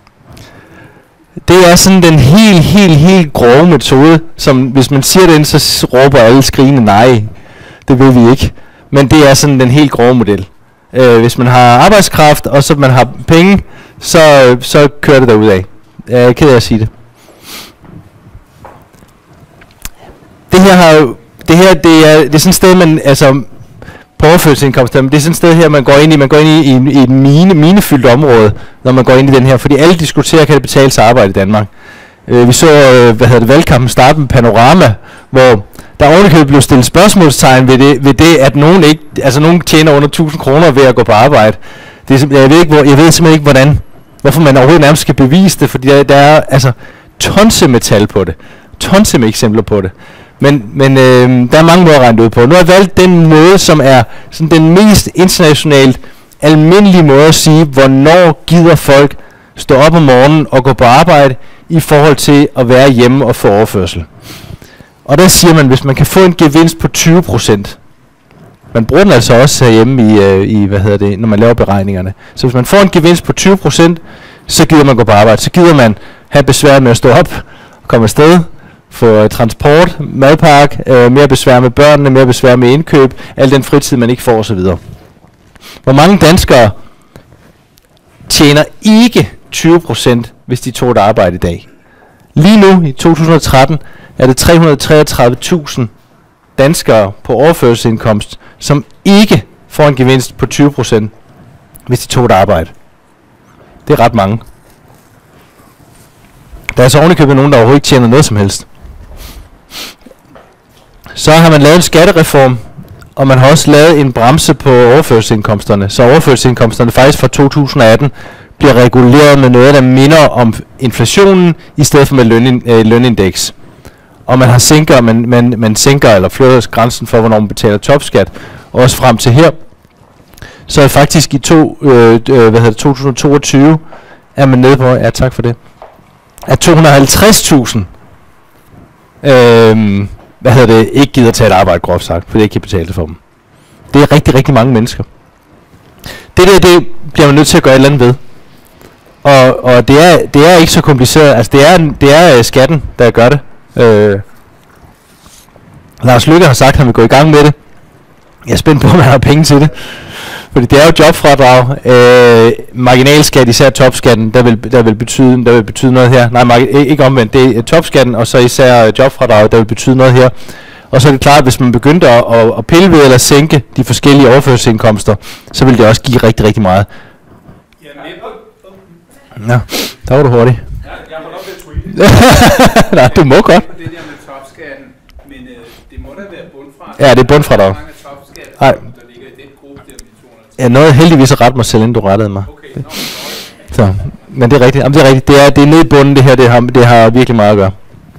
Det er sådan den helt, helt, helt grove metode, som hvis man siger den, så råber alle skrigende nej. Det ved vi ikke. Men det er sådan den helt grove model. Øh, hvis man har arbejdskraft, og så man har penge, så, så kører det derudad. Jeg er ked af at sige det. det her har jo, det her, det er, det er sådan et sted, man, altså, på overførselsindkomster, det er sådan et sted her, man går ind i, man går ind i, i, en, i et mine, minefyldt område, når man går ind i den her, fordi alle diskuterer, kan det betale sig arbejde i Danmark. Øh, vi så, øh, hvad hedder det, valgkampen starte med Panorama, hvor der ovenikøbet blev stillet spørgsmålstegn ved det, ved det, at nogen ikke, altså nogen tjener under tusind kroner ved at gå på arbejde. Det er, jeg ved ikke, hvor, jeg ved simpelthen ikke, hvordan, hvorfor man overhovedet nærmest skal bevise det, fordi der, der er altså tonse med tal på det, tonse med eksempler på det. Men, men øh, der er mange måder at regne ud på. Nu har jeg valgt den måde, som er sådan den mest internationalt almindelige måde at sige, hvornår gider folk stå op om morgenen og gå på arbejde i forhold til at være hjemme og få overførsel. Og der siger man, hvis man kan få en gevinst på tyve procent, man bruger den altså også herhjemme i, øh, i hvad hedder det, når man laver beregningerne. Så hvis man får en gevinst på tyve procent, så gider man gå på arbejde. Så gider man have besvær med at stå op og komme afsted, få uh, transport, madpakke, uh, mere besvær med børnene, mere besvær med indkøb, al den fritid, man ikke får osv. Hvor mange danskere tjener ikke tyve procent, hvis de tog et arbejde i dag? Lige nu, i to tusind og tretten, er det tre hundrede og treogtredive tusind danskere på overførselsindkomst, som ikke får en gevinst på tyve procent, hvis de tog et arbejde. Det er ret mange. Der er så ovenikøbet nogen, der overhovedet ikke tjener noget som helst. Så har man lavet en skattereform, og man har også lavet en bremse på overførselsindkomsterne. Så overførselsindkomsterne faktisk fra to tusind og atten bliver reguleret med noget, der minder om inflationen, i stedet for med løn, øh, lønindeks. Og man har sænker, man, man, man sænker eller flytter grænsen for, hvornår man betaler topskat, også frem til her. Så er faktisk i to, øh, øh, hvad hedder det, to tusind og toogtyve er man nede på, ja tak for det, at to hundrede og halvtreds tusind øh, hvad hedder det, ikke gider tage et arbejde, groft sagt, for det ikke kan betale det for dem. Det er rigtig, rigtig mange mennesker. Det der, det bliver man nødt til at gøre et eller andet ved. Og, og det, er, det er ikke så kompliceret. Altså det er, det er uh, skatten, der gør det. Øh, Lars Løkke har sagt, at han vil gå i gang med det. Jeg er spændt på, om han har penge til det. Fordi det er jo jobfradrag. Øh, marginalskat, især topskatten, der vil, der vil, betyde, der vil betyde noget her. Nej, marg- ikke omvendt. Det er topskatten, og så især jobfradrag, der vil betyde noget her. Og så er det klart, at hvis man begyndte at, at, at pille ved eller sænke de forskellige overførselsindkomster, så vil det også give rigtig, rigtig meget. Jeg er med på. Ja, der var du hurtig. Ja, jeg holder op med at tweete. Nej, du må godt. Det der med topskatten, men øh, det må da være bundfradrag. Ja, det er bundfradrag. Mange topskatter, Nej. der ligger i den gruppe der med to hundrede. Jeg nåede heldigvis at rette mig selv, inden du rettede mig. Okay, nå, Så, men det er rigtigt. Jamen, det er rigtigt. Det er, det er nede i bunden, det her. Det har, det har virkelig meget at gøre.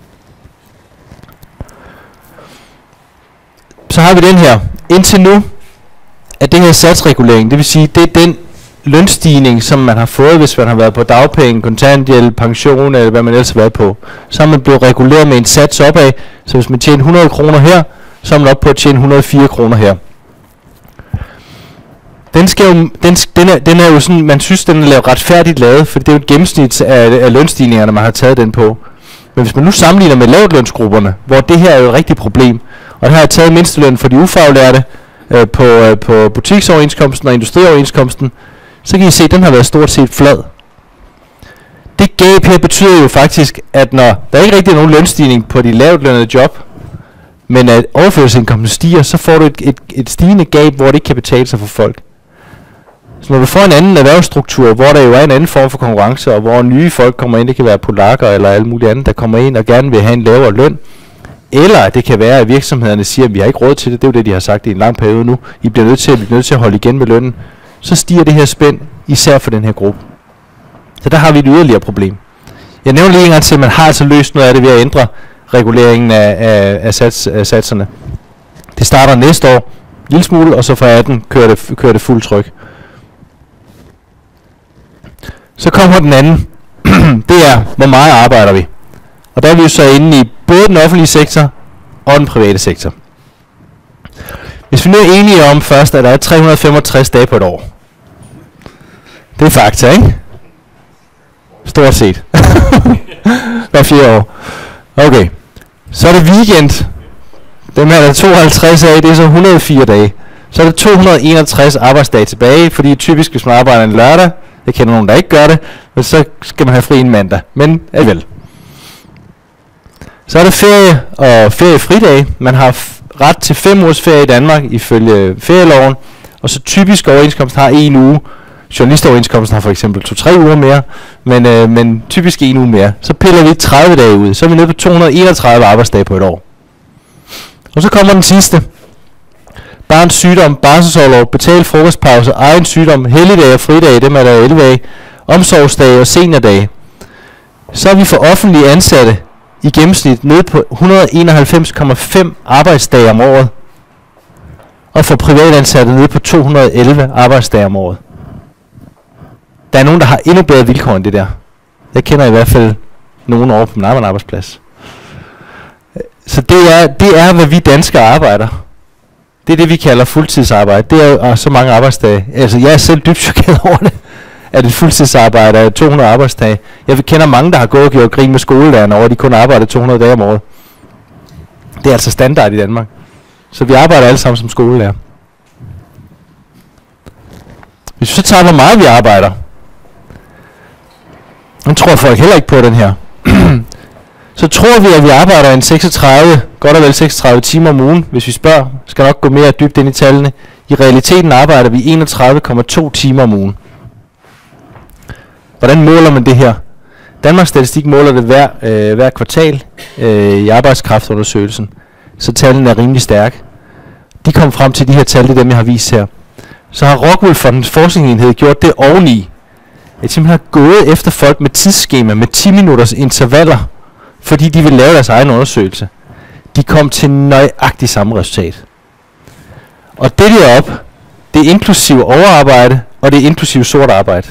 Så har vi den her. Indtil nu er det her satsregulering. Det vil sige, det er den lønstigning, som man har fået, hvis man har været på dagpenge, kontanthjælp, pension, eller hvad man ellers har været på. Så er man blevet reguleret med en sats opad. Så hvis man tjener hundrede kroner her, så er man op på at tjene et hundrede og fire kroner her. Den, skal jo, den, den, er, den er jo sådan, man synes, den er lavet retfærdigt lavet, for det er jo et gennemsnit af, af lønstigningerne, man har taget den på. Men hvis man nu sammenligner med lavtlønsgrupperne, hvor det her er jo et rigtigt problem, og der har jeg taget mindsteløn for de ufaglærte øh, på, øh, på butiksoverenskomsten og industrioverenskomsten, så kan I se, at den har været stort set flad. Det gab her betyder jo faktisk, at når der ikke rigtig er nogen lønstigning på de lavtlønnede job, men at overførselsindkomsten stiger, så får du et, et, et stigende gab, hvor det ikke kan betale sig for folk. Så når du får en anden erhvervsstruktur, hvor der jo er en anden form for konkurrence, og hvor nye folk kommer ind, det kan være polakker eller alle mulige andre, der kommer ind og gerne vil have en lavere løn, eller det kan være, at virksomhederne siger, at vi har ikke råd til det, det er jo det, de har sagt i en lang periode nu, I bliver nødt til, at, vi bliver nødt til at holde igen med lønnen, så stiger det her spænd, især for den her gruppe. Så der har vi et yderligere problem. Jeg nævner lige en gang til, at man har altså løst noget af det ved at ændre reguleringen af, af, af, sats, af satserne. Det starter næste år, en lille smule, og så fra atten kører det, kører det fuld tryk. Så kommer den anden. Det er, hvor meget arbejder vi? Og der er vi jo så inde i både den offentlige sektor og den private sektor. Hvis vi nu er enige om først, at der er tre hundrede og femogtres dage på et år. Det er fakta, ikke? Stort set. Hver fjerde år. Okay. Så er det weekend. Dem her der er tooghalvtreds af, det er så et hundrede og fire dage. Så er der to hundrede og enogtres arbejdsdage tilbage, fordi typisk hvis man arbejder en lørdag, jeg kender nogen, der ikke gør det, men så skal man have fri en mandag. Men alligevel. Så er der ferie og feriefridage. Man har f- ret til fem ugers ferie i Danmark ifølge ferieloven, og så typisk overenskomst har en uge. Journalistoverenskomsten har for eksempel to-tre uger mere, men, øh, men typisk en uge mere. Så piller vi tredive dage ud, så er vi nede på to hundrede og enogtredive arbejdsdage på et år. Og så kommer den sidste. Barns sygdom, barselsorlov, betalt frokostpause, egen sygdom, helligdage og fridage, dem er der elleve af, omsorgsdage og seniordage. Så er vi for offentlige ansatte i gennemsnit nede på et hundrede og enoghalvfems komma fem arbejdsdage om året. Og for privatansatte nede på to hundrede og elleve arbejdsdage om året. Der er nogen, der har endnu bedre vilkår end det der. Jeg kender i hvert fald nogen over på min egen arbejdsplads. Så det er, det er, hvad vi danskere arbejder. Det er det, vi kalder fuldtidsarbejde. Det er jo så mange arbejdsdage. Altså, jeg er selv dybt chokeret over det, at et fuldtidsarbejde er to hundrede arbejdsdage. Jeg kender mange, der har gået og gjort grin med skolelærerne over, at de kun arbejder to hundrede dage om året. Det er altså standard i Danmark. Så vi arbejder alle sammen som skolelærer. Hvis vi så tager, hvor meget vi arbejder, nu tror folk heller ikke på den her. Så tror vi, at vi arbejder en seksogtredive, godt og vel seksogtredive timer om ugen, hvis vi spørger. Skal nok gå mere dybt ind i tallene. I realiteten arbejder vi enogtredive komma to timer om ugen. Hvordan måler man det her? Danmarks Statistik måler det hver, øh, hver kvartal øh, i arbejdskraftundersøgelsen, så tallene er rimelig stærke. De kom frem til de her tal, det er dem, jeg har vist her. Så har Rockwool Fondens forskningsenhed gjort det oveni, at de simpelthen har gået efter folk med tidsskema, med ti minutters intervaller, fordi de vil lave deres egen undersøgelse. De kom til nøjagtigt samme resultat. Og det deroppe, det er inklusiv overarbejde, og det er inklusiv sort arbejde.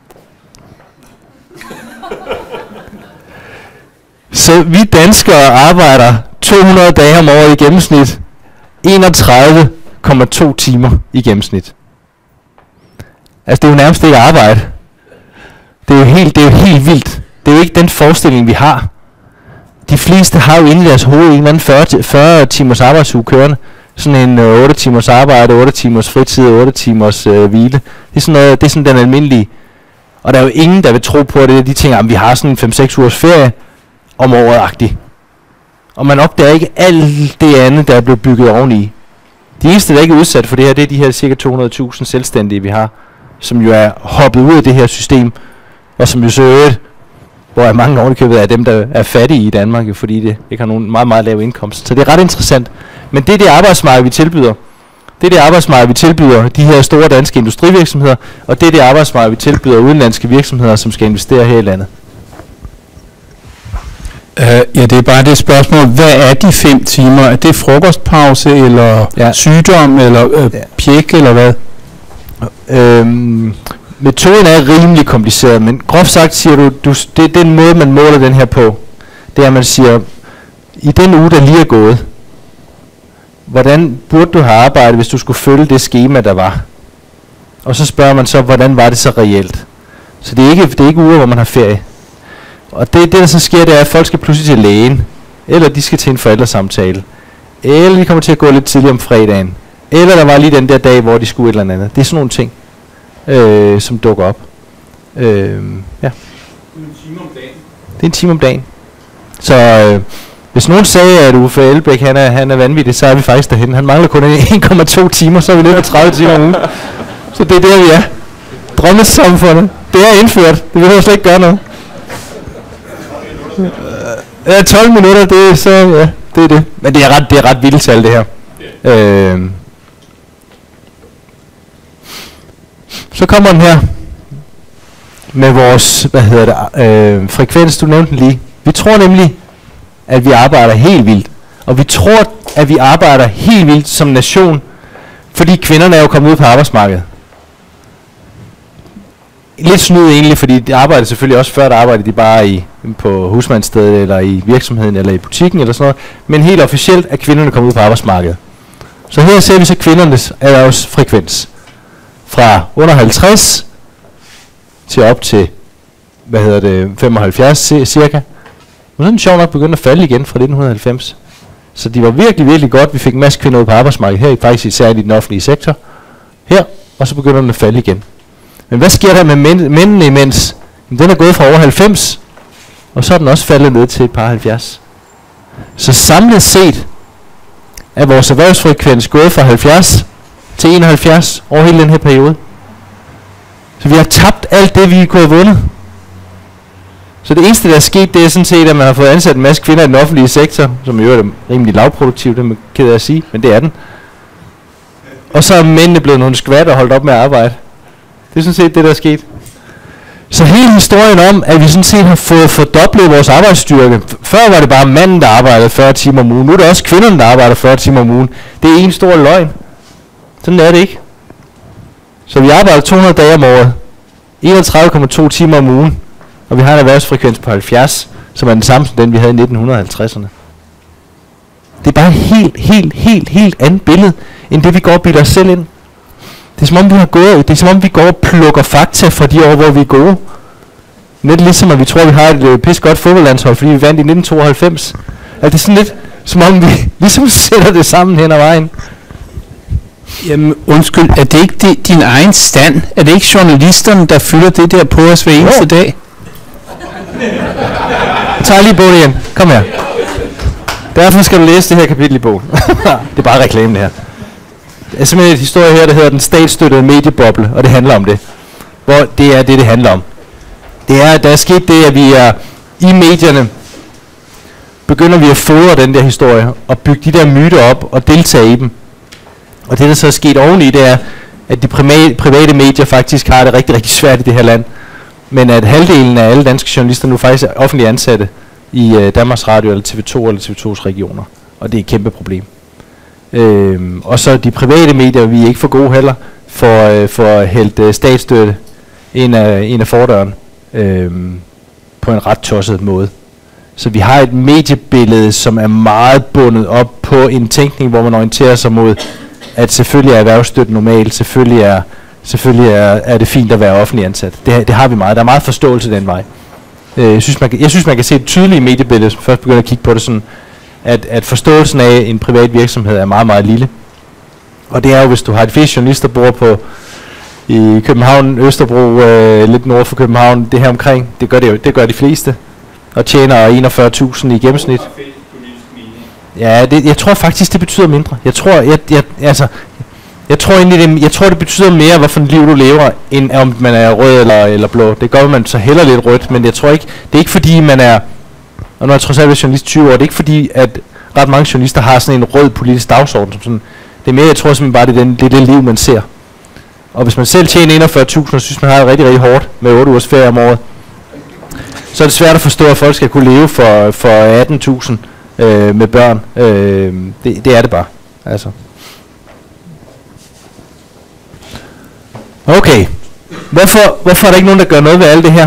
Så vi danskere arbejder to hundrede dage om året i gennemsnit, enogtredive komma to timer i gennemsnit. Altså det er jo nærmest ikke arbejde. Det er jo helt, det er jo helt vildt. Det er jo ikke den forestilling, vi har. De fleste har jo inde i deres hoved en eller anden fyrre, fyrre timers arbejdsuge kørende. Sådan en øh, otte timers arbejde, otte timers fritid, otte timers øh, hvile. Det er, sådan noget, det er sådan den almindelige. Og der er jo ingen, der vil tro på det. De tænker, at vi har sådan en fem seks ugers ferie om året-agtigt. Og man opdager ikke alt det andet, der er blevet bygget oveni. De eneste, der ikke er udsat for det her, det er de her cirka to hundrede tusind selvstændige, vi har, som jo er hoppet ud af det her system, og som jo så øvrigt, hvor mange ovenikøbet af dem, der er fattige i Danmark, jo, fordi det ikke har nogen meget, meget lav indkomst. Så det er ret interessant. Men det er det arbejdsmarked, vi tilbyder. Det er det arbejdsmarked, vi tilbyder de her store danske industrivirksomheder, og det er det arbejdsmarked, vi tilbyder udenlandske virksomheder, som skal investere her i landet. Uh, ja, det er bare det spørgsmål, hvad er de fem timer? Er det frokostpause, eller ja. sygdom, eller øh, ja. pjek, eller hvad? Øhm, metoden er rimelig kompliceret, men groft sagt siger du, du det er den måde, man måler den her på. Det er, at man siger, i den uge, der lige er gået, hvordan burde du have arbejdet, hvis du skulle følge det skema, der var? Og så spørger man så, hvordan var det så reelt? Så det er ikke, det er ikke uger, hvor man har ferie. Og det, det der så sker, det er, at folk skal pludselig til lægen, eller de skal til en forældresamtale, eller de kommer til at gå lidt tidligere om fredagen, eller der var lige den der dag, hvor de skulle et eller andet. Det er sådan nogle ting, øh, som dukker op. Øh, ja. En time om dagen. Det er en time om dagen. Så øh, hvis nogen sagde, at Uffe Elbæk, han er, han er vanvittig, så er vi faktisk derhen. Han mangler kun en komma to timer, så er vi nede på tredive timer om ugen. Så det er der, vi er. Drømmesamfundet. Det er indført. Det behøver slet ikke gøre noget. Ja, tolv minutter, det er så, ja, det er det. Men det er ret, det er ret vildt tal, det her. Yeah. Øh. Så kommer den her med vores, hvad hedder det, øh, frekvens, du nævnte den lige. Vi tror nemlig, at vi arbejder helt vildt. Og vi tror, at vi arbejder helt vildt som nation, fordi kvinderne er jo kommet ud på arbejdsmarkedet. Lidt snyd egentlig, fordi de arbejdede selvfølgelig også før, der arbejdede de bare i, på husmandsstedet, eller i virksomheden, eller i butikken, eller sådan noget. Men helt officielt er kvinderne kommet ud på arbejdsmarkedet. Så her ser vi så kvindernes erhvervsfrekvens. Fra under halvtreds til op til, hvad hedder det, femoghalvfjerds cirka. Men så er den sjov nok begyndt at falde igen fra nitten halvfems. Så de var virkelig, virkelig godt. Vi fik en masse kvinder ud på arbejdsmarkedet her, faktisk især i den offentlige sektor. Her, og så begynder den at falde igen. Men hvad sker der med mænd, mændene imens? Den er gået fra over halvfems, og så er den også faldet ned til et par halvfjerds. Så samlet set er vores erhvervsfrekvens gået fra halvfjerds til enoghalvfjerds over hele den her periode. Så vi har tabt alt det, vi kunne have vundet. Så det eneste, der er sket, det er sådan set, at man har fået ansat en masse kvinder i den offentlige sektor, som jo er rimelig lavproduktiv, det er ked af at sige, men det er den. Og så er mændene blevet nogle skvatter og holdt op med at arbejde. Det er sådan set det, der er sket. Så hele historien om, at vi sådan set har fået fordoblet vores arbejdsstyrke. Før var det bare manden, der arbejdede fyrre timer om ugen. Nu er det også kvinderne, der arbejder fyrre timer om ugen. Det er en stor løgn. Sådan er det ikke. Så vi arbejder to hundrede dage om året. enogtredive komma to timer om ugen. Og vi har en erhvervsfrekvens på halvfjerds, som er den samme som den, vi havde i nitten halvtredserne. Det er bare et helt, helt, helt, helt andet billede, end det vi går og bilder os selv ind. Det er som om vi har gået, det er som om vi går og plukker fakta fra de år, hvor vi er gode. Lidt ligesom at vi tror, vi har et øh, pis godt fodboldlandshold, fordi vi vandt i nitten tooghalvfems. Altså det er sådan lidt, som om vi ligesom sætter det sammen hen ad vejen. Jamen undskyld, er det ikke det, din egen stand? Er det ikke journalisterne, der fylder det der på os hver eneste oh. dag? Tag lige bogen igen. Kom her. Derfor skal du læse det her kapitel i bogen. Det er bare reklame det her. Det er simpelthen et historie her, der hedder Den statsstøttede medieboble, og det handler om det. Hvor det er det, det handler om. Det er, at der er sket det, at vi er i medierne, begynder vi at fodre den der historie, og bygge de der myter op, og deltage i dem. Og det, der så er sket oveni, det er, at de private, private medier faktisk har det rigtig, rigtig svært i det her land. Men at halvdelen af alle danske journalister nu faktisk er offentligt ansatte i øh, Danmarks Radio, eller T V to, eller T V tos regioner. Og det er et kæmpe problem. Øhm, og så de private medier, vi er ikke for gode heller, for, øh, for hældt øh, statsstøtte en af, en af fordøren øh, på en ret tosset måde. Så vi har et mediebillede, som er meget bundet op på en tænkning, hvor man orienterer sig mod, at selvfølgelig er erhvervsstøtte normalt, selvfølgelig er, selvfølgelig er, er det fint at være offentlig ansat. Det, det har vi meget. Der er meget forståelse den vej. Øh, jeg, synes, man kan, jeg synes, man kan se et tydeligt mediebillede, hvis man først begynder at kigge på det sådan, at, at forståelsen af en privat virksomhed er meget, meget lille. Og det er jo, hvis du har de fleste journalister, der bor på i København, Østerbro, øh, lidt nord for København, det her omkring, det gør, det jo, det gør de fleste, og tjener enogfyrre tusind i gennemsnit. Ja, det, jeg tror faktisk, det betyder mindre. Jeg tror, jeg, jeg, altså, jeg tror egentlig, det, jeg tror, det betyder mere, hvad for et liv du lever, end om man er rød eller, eller blå. Det gør, at man så heller lidt rødt, men jeg tror ikke, det er ikke fordi, man er, og når jeg trods alt er journalist tyve år, det er ikke fordi, at ret mange journalister har sådan en rød politisk dagsorden. Som sådan, det er mere, jeg tror simpelthen bare, det er, den, det er det liv, man ser. Og hvis man selv tjener enogfyrre tusind, og synes, man har det rigtig, rigtig hårdt med otte ugers ferie om året, så er det svært at forstå, at folk skal kunne leve for, for atten tusind øh, med børn. Øh, det, det er det bare. Altså. Okay. Hvorfor, hvorfor er der ikke nogen, der gør noget ved alt det her?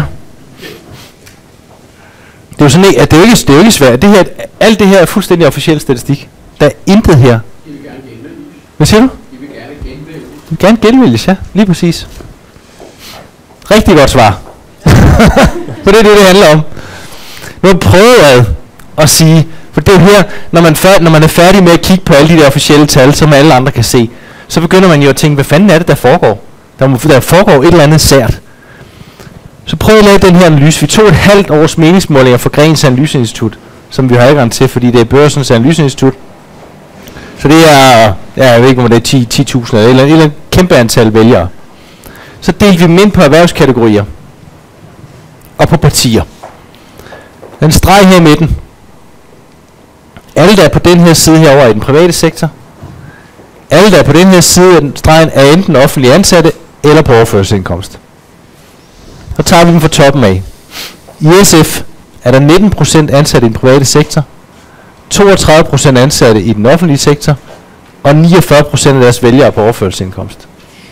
Det er jo sådan, at det er jo ikke, det er jo ikke svært. Det her, alt det her er fuldstændig officiel statistik. Der er intet her. De vil gerne genvælges. Hvad siger du? De vil gerne genvælges. De vil gerne genvælges, ja. Lige præcis. Rigtig godt svar. For det er det, det handler om. Nu prøver jeg at sige, for det er her, når man, færd, når man er færdig med at kigge på alle de der officielle tal, som alle andre kan se, så begynder man jo at tænke, hvad fanden er det, der foregår? Der, må, der foregår et eller andet sært. Så prøv at lave den her analyse. Vi tog et halvt års meningsmålinger for Grens Analyseinstitut, som vi har adgang til, fordi det er Børsens Analyseinstitut. Så det er, ja, jeg ved ikke, om det er ti tusind eller et eller andet kæmpe antal vælgere. Så delte vi dem ind på erhvervskategorier og på partier. Den streg her i midten. Alle, der er på den her side herover i den private sektor, alle, der er på den her side af den stregen, er enten offentlige ansatte eller på overførselsindkomst. Så tager vi dem fra toppen af. I S F er der nitten procent ansatte i den private sektor, toogtredive procent ansatte i den offentlige sektor, og niogfyrre procent af deres vælgere på overførselsindkomst.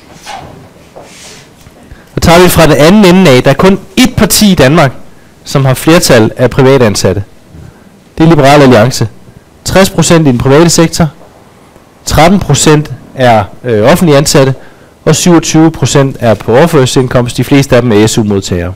Så tager vi fra den anden ende af. Der er kun ét parti i Danmark, som har flertal af private ansatte. Det er Liberal Alliance. tres procent i den private sektor, tretten procent er øh, offentlige ansatte, og syvogtyve procent er på overførselsindkomst. De fleste af dem er S U-modtagere.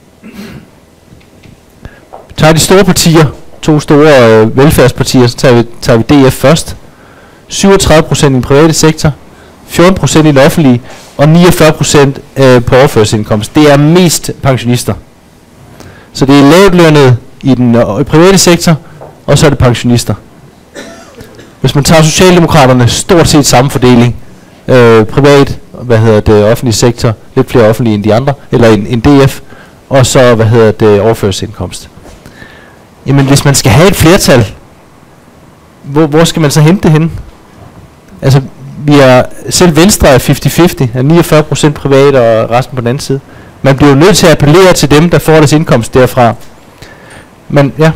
Tager de store partier, to store øh, velfærdspartier, så tager vi, tager vi D F først. syvogtredive procent i den private sektor, fjorten procent i den offentlige, og niogfyrre procent øh, på overførselsindkomst. Det er mest pensionister. Så det er lavtlønnet i den øh, private sektor, og så er det pensionister. Hvis man tager Socialdemokraterne, stort set samme fordeling. Øh, privat, hvad hedder det, offentlig sektor, lidt flere offentlige end de andre, eller en, en D F, og så, hvad hedder det, overførselsindkomst. Jamen, hvis man skal have et flertal, hvor, hvor skal man så hente det henne? Altså, vi er, selv Venstre er halvtreds halvtreds, er niogfyrre procent privat og resten på den anden side. Man bliver jo nødt til at appellere til dem, der får deres indkomst derfra. Men, ja.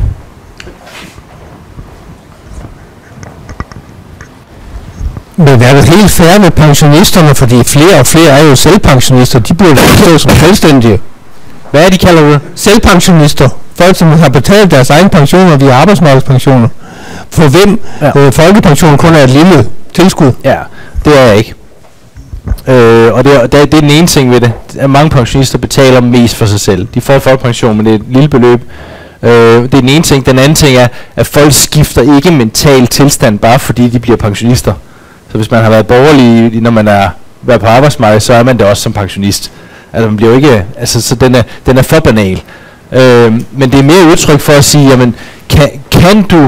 Men er det helt fair med pensionisterne, fordi flere og flere er jo selvpensionister, de burde stå som selvstændige. Hvad er de kalder det? Selvpensionister. Folk, som har betalt deres egen pensioner via arbejdsmarkedspensioner. For hvem ja. øh, folkepensionen kun er et lille tilskud. Ja, det er jeg ikke. Øh, og det er, det, er, det er den ene ting ved det. At mange pensionister betaler mest for sig selv. De får folkepension, men det er et lille beløb. Øh, det er den ene ting. Den anden ting er, at folk skifter ikke mental tilstand, bare fordi de bliver pensionister. Så hvis man har været borgerlig, når man er været på arbejdsmarkedet, så er man det også som pensionist. Altså man bliver jo ikke, altså så den er, den er for banal. Øh, men det er mere udtryk for at sige, jamen kan, kan du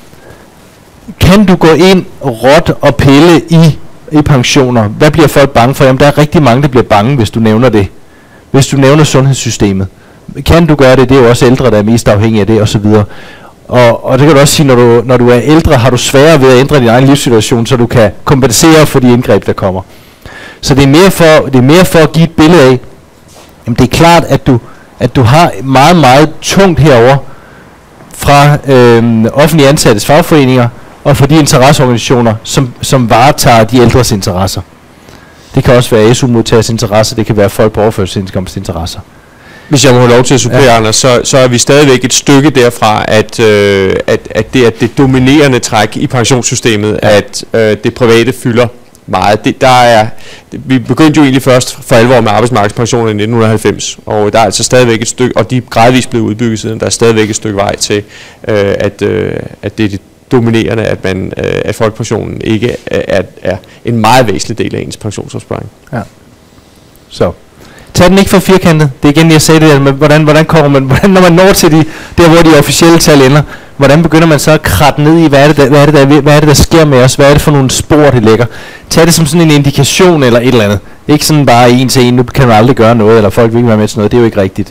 kan du gå ind råt og pille i i pensioner? Hvad bliver folk bange for? Jamen der er rigtig mange, der bliver bange, hvis du nævner det. Hvis du nævner sundhedssystemet. Kan du gøre det? Det er jo også ældre, der er mest afhængige af det osv. Og, og det kan du også sige, når du, når du er ældre, har du sværere ved at ændre din egen livssituation, så du kan kompensere for de indgreb, der kommer. Så det er mere for, det er mere for at give et billede af, jamen det er klart, at du, at du har meget, meget tungt herover fra øh, offentlige ansattes fagforeninger og fra de interesseorganisationer, som, som varetager de ældres interesser. Det kan også være S U-modtagers interesser, det kan være folk på overførselsindkomst interesser. Hvis jeg må have lov til at supplere, ja. Anders, så, så er vi stadigvæk et stykke derfra, at, øh, at, at det er det dominerende træk i pensionssystemet, ja. At øh, det private fylder meget. Det, der er, det, vi begyndte jo egentlig først for alvor med arbejdsmarkedspensioner i nitten halvfems, og der er altså stadigvæk et stykke, og de er gradvist blevet udbygget siden, der er stadigvæk et stykke vej til, øh, at, øh, at det er det dominerende, at, man, øh, at folkepensionen ikke er, er en meget væsentlig del af ens pensionsopsparing. Ja. Så. Tag den ikke for firkantet. Det er igen, jeg sagde det, med, hvordan, hvordan kommer man, hvordan, når man når til de, der, hvor de officielle tal ender, hvordan begynder man så at kratte ned i, hvad er det, der, hvad er det, der, hvad er det, der sker med os, hvad er det for nogle spor, det lægger. Tag det som sådan en indikation eller et eller andet. Ikke sådan bare en til en, nu kan man aldrig gøre noget, eller folk vil ikke være med til noget, det er jo ikke rigtigt.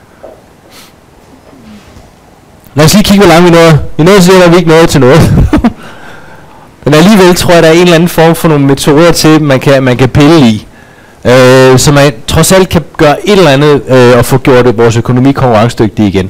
Lad os lige kigge, hvor langt vi nåede. Vi nåede til, at vi ikke nåede til noget. Men alligevel tror jeg, der er en eller anden form for nogle metoder til, man kan, man kan pille i. Øh, så man trods alt kan gøre et eller andet øh, og få gjort det, vores økonomi konkurrencedygtig igen.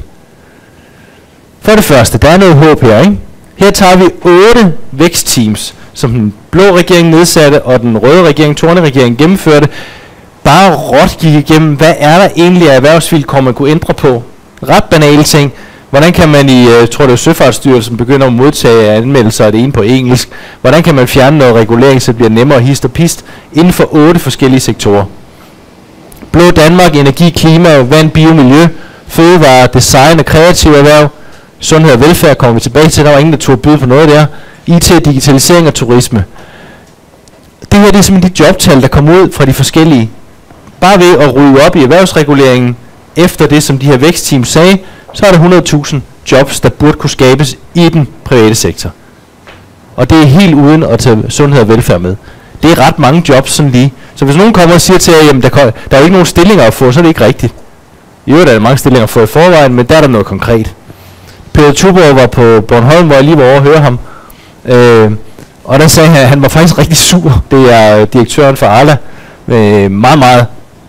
For det første, der er noget håb her, ikke? Her tager vi otte vækstteams, som den blå regering nedsatte, og den røde regering, Torne-regeringen, gennemførte. Bare råt gik igennem, hvad er der egentlig af erhvervsvilkår, man kunne ændre på? Ret banale ting. Hvordan kan man i, jeg tror det er Søfartsstyrelsen, begynde at modtage anmeldelser af det ene på engelsk? Hvordan kan man fjerne noget regulering, så det bliver nemmere hist og pist inden for otte forskellige sektorer? Blå Danmark, energi, klima, vand, biomiljø, fødevare, design og kreative erhverv, sundhed og velfærd kommer vi tilbage til. Der var ingen, der tog byde på noget der. I T, digitalisering og turisme. Det her det er simpelthen de jobtal, der kommer ud fra de forskellige. Bare ved at rydde op i erhvervsreguleringen, efter det, som de her vækstteams sagde, så er der hundrede tusind jobs, der burde kunne skabes i den private sektor. Og det er helt uden at tage sundhed og velfærd med. Det er ret mange jobs sådan lige. Så hvis nogen kommer og siger til jer, jamen der, der er jo ikke nogen stillinger at få, så er det ikke rigtigt. I øvrigt er der mange stillinger at få i forvejen, men der er der noget konkret. Peter Tuborg var på Bornholm, hvor jeg lige var over at høre ham. Øh, og der sagde han, at han var faktisk rigtig sur. Det er direktøren for Arla. Øh, meget, meget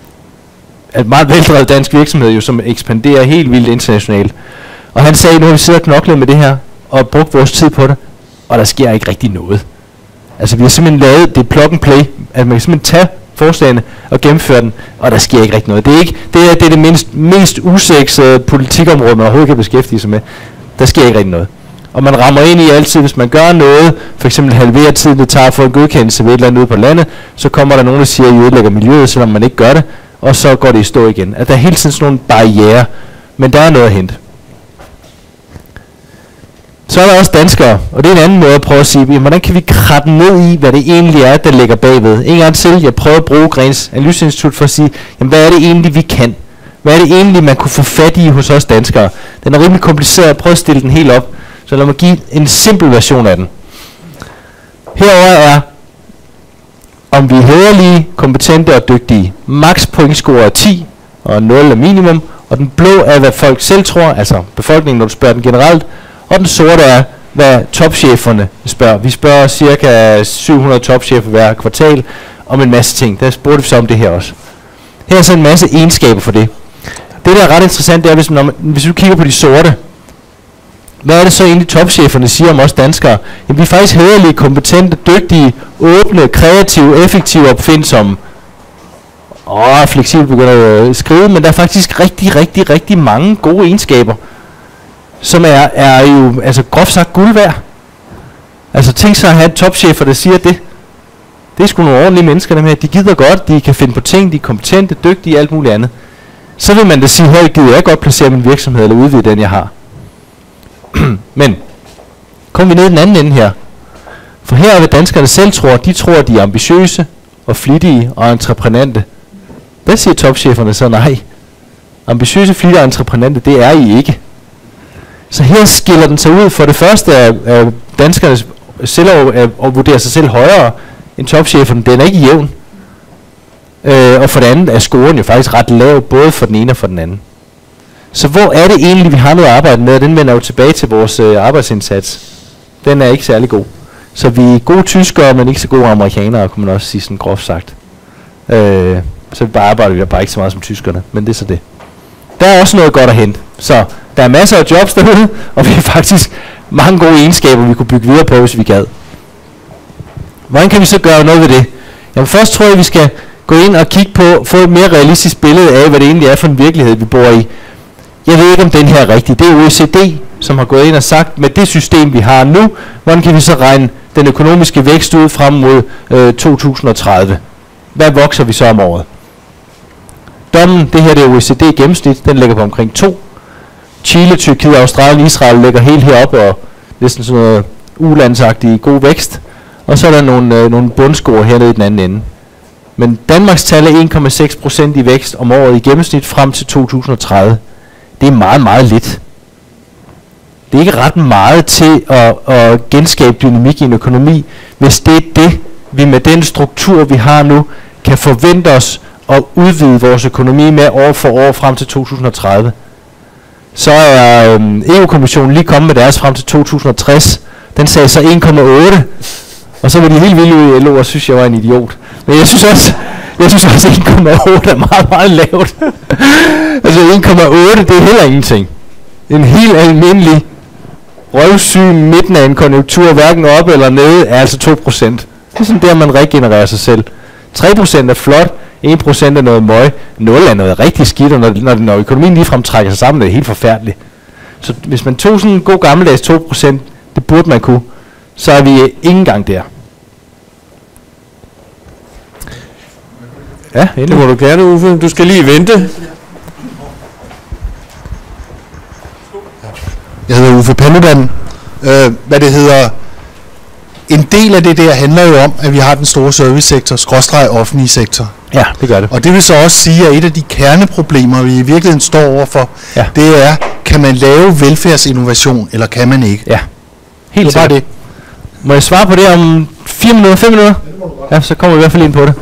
et meget veldrevet dansk virksomhed, jo, som ekspanderer helt vildt internationalt. Og han sagde, nu har vi siddet og knoklet med det her, og brugt vores tid på det, og der sker ikke rigtig noget. Altså vi har simpelthen lavet det plug and play, at man kan simpelthen tage forslagene og gennemføre den, og der sker ikke rigtig noget. Det er ikke, det er det, er det mindst, mest usexede politikområde, man overhovedet kan beskæftige sig med. Der sker ikke rigtig noget. Og man rammer ind i altid, hvis man gør noget, for eksempel halverer tiden, det tager for en godkendelse ved et eller andet ude på landet, så kommer der nogen, der siger, at I ødelægger miljøet, selvom man ikke gør det, og så går det i stå igen. At der er hele tiden sådan nogle barrierer, men der er noget at hente. Så er der også danskere, og det er en anden måde at prøve at sige, jamen, hvordan kan vi kratte ned i, hvad det egentlig er, der ligger bagved. En gang til, jeg prøver at bruge Grens Analyseinstitut for at sige, jamen, hvad er det egentlig, vi kan? Hvad er det egentlig, man kunne få fat i hos os danskere? Den er rimelig kompliceret, prøv at stille den helt op. Så lad mig give en simpel version af den. Herover er, om vi er hæderlige, kompetente og dygtige. Max pointscore er ti, og nul er minimum. Og den blå er, hvad folk selv tror, altså befolkningen, når du spørger den generelt. Og den sorte er, hvad topcheferne spørger. Vi spørger cirka syv hundrede topchefer hver kvartal om en masse ting. Der spurgte vi så om det her også. Her er så en masse egenskaber for det. Det, der er ret interessant, det er, hvis, når man, hvis du kigger på de sorte, hvad er det så egentlig topcheferne siger om os danskere? Jamen, vi er faktisk hæderlige, kompetente, dygtige, åbne, kreative, effektive og opfindsomme. Åh, fleksibelt begynder jeg at skrive, men der er faktisk rigtig, rigtig, rigtig mange gode egenskaber, som er, er jo altså groft sagt guld værd. Altså tænk sig at have en topchefer, der siger det. Det er sgu nogle ordentlige mennesker, dem her. De gider godt, de kan finde på ting, de er kompetente, dygtige og alt muligt andet. Så vil man da sige, høj, gider jeg godt placere min virksomhed eller udvide den, jeg har. Men, kommer vi ned i den anden ende her. For her er hvad danskerne selv tror. De tror, at de er ambitiøse og flittige og entreprenante. Hvad siger topcheferne så? Nej. Ambitiøse, flittige og entreprenante, det er I ikke. Så her skiller den sig ud. For det første er, er danskerne selv at vurdere sig selv højere end topcheferne. Den er ikke jævn. Øh, og for det andet er scoren jo faktisk ret lav, både for den ene og for den anden. Så hvor er det egentlig, vi har noget at arbejde med? Den vender jo tilbage til vores øh, arbejdsindsats. Den er ikke særlig god. Så vi er gode tyskere, men ikke så gode amerikanere, kunne man også sige sådan groft sagt. Øh, så vi bare arbejder vi bare ikke så meget som tyskerne, men det er så det. Der er også noget godt at hente. Så der er masser af jobs derude, og vi har faktisk mange gode egenskaber, vi kunne bygge videre på, hvis vi gad. Hvordan kan vi så gøre noget ved det? Jamen først tror jeg, vi skal gå ind og kigge på, få et mere realistisk billede af, hvad det egentlig er for en virkelighed, vi bor i. Jeg ved ikke, om den her er rigtig. Det er O E C D, som har gået ind og sagt, med det system, vi har nu, hvordan kan vi så regne den økonomiske vækst ud frem mod øh, to tusind og tredive? Hvad vokser vi så om året? Dommen, det her det er O E C D gennemsnit, den ligger på omkring to. Chile, Tyrkiet, Australien, Israel ligger helt heroppe og næsten sådan noget ulandsagtig god vækst. Og så er der nogle, øh, nogle bundscore hernede i den anden ende. Men Danmarks tal er en komma seks procent i vækst om året i gennemsnit frem til to tusind og tredive. Det er meget, meget lidt. Det er ikke ret meget til at, at genskabe dynamik i en økonomi, hvis det er det, vi med den struktur, vi har nu, kan forvente os at udvide vores økonomi med år for år frem til to tusind og tredive. Så er øhm, E U-kommissionen lige kommet med deres frem til to tusind og tres. Den sagde så en komma otte. Og så var de helt vilde ude i L O og synes, jeg var en idiot. Men jeg synes også, jeg synes også en komma otte er meget, meget lavt. Altså en komma otte, det er heller ingenting. En helt almindelig røvsyg midten af en konjunktur, hverken op eller nede, er altså to procent. Det er sådan der, man regenererer sig selv. tre procent er flot, en procent er noget møg, nul er noget rigtig skidt, og når, når, når økonomien ligefrem trækker sig sammen, det er helt forfærdeligt. Så hvis man tog sådan en god gammeldags to procent, det burde man kunne, så er vi ikke engang der. Ja, det må du gerne, Uffe. Du skal lige vente. Jeg hedder Uffe Paludan. Øh, hvad det hedder, en del af det der handler jo om, at vi har den store servicesektor, skråstreg offentlige sektor. Ja, det gør det. Og det vil så også sige, at et af de kerneproblemer, vi i virkeligheden står overfor, ja. det er, kan man lave velfærdsinnovation, eller kan man ikke? Ja, helt sikkert. Det. Må jeg svare på det om fire minutter, fem minutter? Ja, så kommer vi i hvert fald ind på det.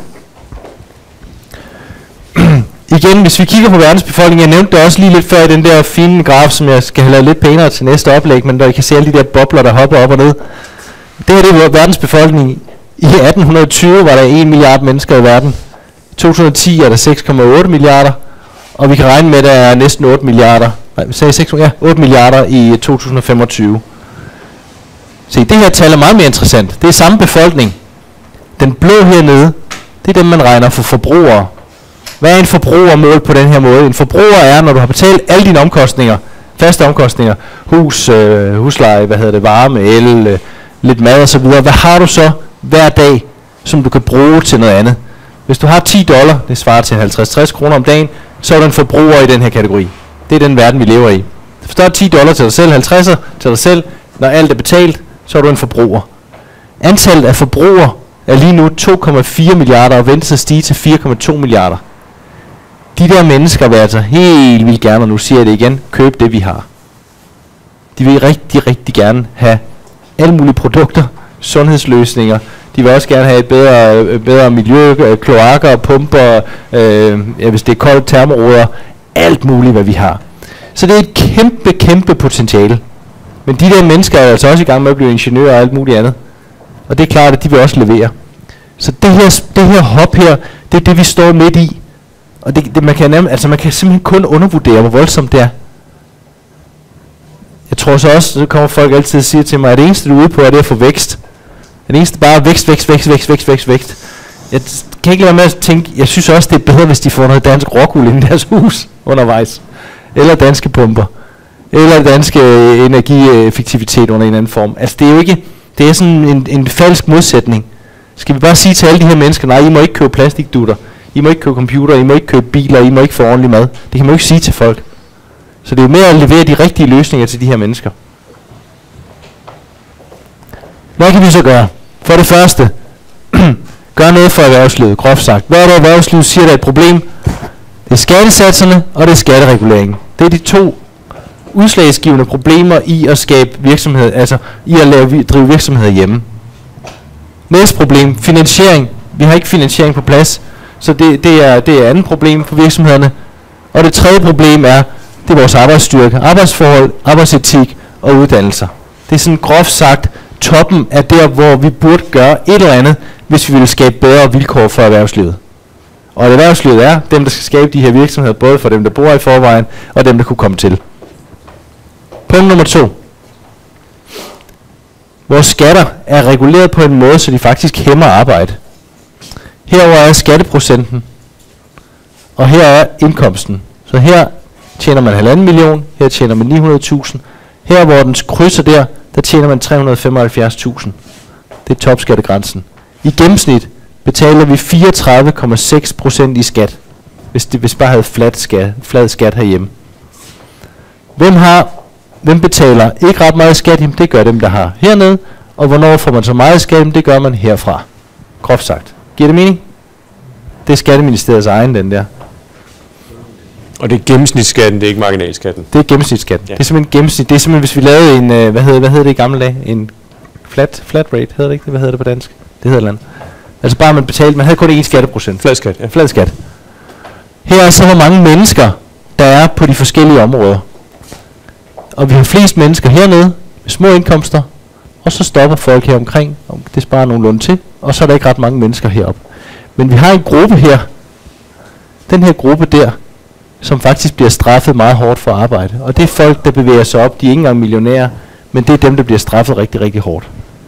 Igen, hvis vi kigger på verdens befolkning, jeg nævnte det også lige lidt før i den der fine graf, som jeg skal have lavet lidt pænere til næste oplæg, men der I kan se alle de der bobler, der hopper op og ned. Det her det er verdens befolkning. I atten tyve var der en milliard mennesker i verden. I to tusind og ti er der seks komma otte milliarder, og vi kan regne med, at der er næsten otte milliarder. Nej, vi sagde seks, ja, otte milliarder i to tusind og femogtyve. Se, det her tal er meget mere interessant. Det er samme befolkning. Den blå hernede, det er dem, man regner for forbrugere. Hvad er en forbruger målt på den her måde? En forbruger er, når du har betalt alle dine omkostninger, faste omkostninger, hus, øh, husleje, hvad hedder det, varme, el, øh, lidt mad og så videre. Hvad har du så hver dag, som du kan bruge til noget andet? Hvis du har ti dollar, det svarer til halvtreds til tres kroner om dagen, så er du en forbruger i den her kategori. Det er den verden, vi lever i. Hvis du har ti dollar til dig selv, halvtredser til dig selv, når alt er betalt, så er du en forbruger. Antallet af forbrugere er lige nu to komma fire milliarder og ventes at stige til fire komma to milliarder. De der mennesker vil altså helt vildt gerne, og nu siger jeg det igen, købe det vi har. De vil rigtig, rigtig gerne have alle mulige produkter, sundhedsløsninger. De vil også gerne have et bedre, bedre miljø, kloakker, pumper, øh, ja, hvis det er koldt, termoråder, alt muligt, hvad vi har. Så det er et kæmpe, kæmpe potentiale. Men de der mennesker er altså også i gang med at blive ingeniører og alt muligt andet. Og det er klart, at de vil også levere. Så det her, det her hop her, det er det, vi står midt i. Og det, det, man, kan nærmest, altså man kan simpelthen kun undervurdere, hvor voldsomt det er. Jeg tror så også, så kommer folk altid og siger til mig, at det eneste, du er ude på, er det at få vækst. Det eneste bare er vækst, vækst, vækst, vækst, vækst, vækst, vækst. Jeg kan ikke lade med at tænke, jeg synes også, det er bedre, hvis de får noget dansk rockwool i deres hus undervejs. Eller danske pumper. Eller danske øh, energieffektivitet under en anden form. Altså det er jo ikke, det er sådan en, en falsk modsætning. Skal vi bare sige til alle de her mennesker, nej, I må ikke købe plastikdutter, I må ikke købe computer, I må ikke købe biler, I må ikke få ordentlig mad. Det kan man jo ikke sige til folk. Så det er jo mere at levere de rigtige løsninger til de her mennesker. Hvad kan vi så gøre? For det første, gør noget for erhvervslivet, groft sagt. Hvad er det, erhvervslivet siger, der er et problem? Det er skattesatserne, og det er skattereguleringen. Det er de to udslagsgivende problemer i at skabe virksomhed, altså i at lave, drive virksomheder hjemme. Næste problem, finansiering. Vi har ikke finansiering på plads, så det, det, er, det er andet problem for virksomhederne. Og det tredje problem er, det er vores arbejdsstyrke, arbejdsforhold, arbejdsetik og uddannelser. Det er sådan groft sagt toppen af der, hvor vi burde gøre et eller andet, hvis vi vil skabe bedre vilkår for erhvervslivet. Og erhvervslivet er dem, der skal skabe de her virksomheder, både for dem, der bor i forvejen, og dem, der kunne komme til. Punkt nummer to. Vores skatter er reguleret på en måde, så de faktisk hæmmer arbejde. Herover er skatteprocenten, og her er indkomsten. Så her tjener man halvanden million, her tjener man ni hundrede tusind. Her, hvor den krydser der, der tjener man tre hundrede og femoghalvfjerds tusind. Det er topskattegrænsen. I gennemsnit betaler vi fireogtredive komma seks procent i skat, hvis det hvis bare havde flat skat, flad skat herhjemme. Hvem har, hvem betaler ikke ret meget skat? Jamen, det gør dem, der har hernede. Og hvornår får man så meget skat? Jamen, det gør man herfra. Groft sagt. Giver det mening? Det er Skatteministeriets egen, den der. Og det er gennemsnitsskatten, det er ikke marginalskatten? Det er gennemsnitsskatten. Ja. Det er simpelthen gennemsnit. Det er simpelthen, hvis vi lavede en, øh, hvad hedder hvad hedder det i gamle dage? En flat, flat rate, hedder det ikke det? Hvad hedder det på dansk? Det hedder et eller andet. Altså bare man betalte, man havde kun én skatteprocent. Flad skat, ja. Flad skat. Her er så, hvor mange mennesker, der er på de forskellige områder. Og vi har flest mennesker hernede, med små indkomster, og så stopper folk her omkring, og det sparer nogenlunde til, og så er der ikke ret mange mennesker heroppe. Men vi har en gruppe her, den her gruppe der, som faktisk bliver straffet meget hårdt for arbejde. Og det er folk, der bevæger sig op, de er ikke engang millionærer, men det er dem, der bliver straffet rigtig, rigtig hårdt.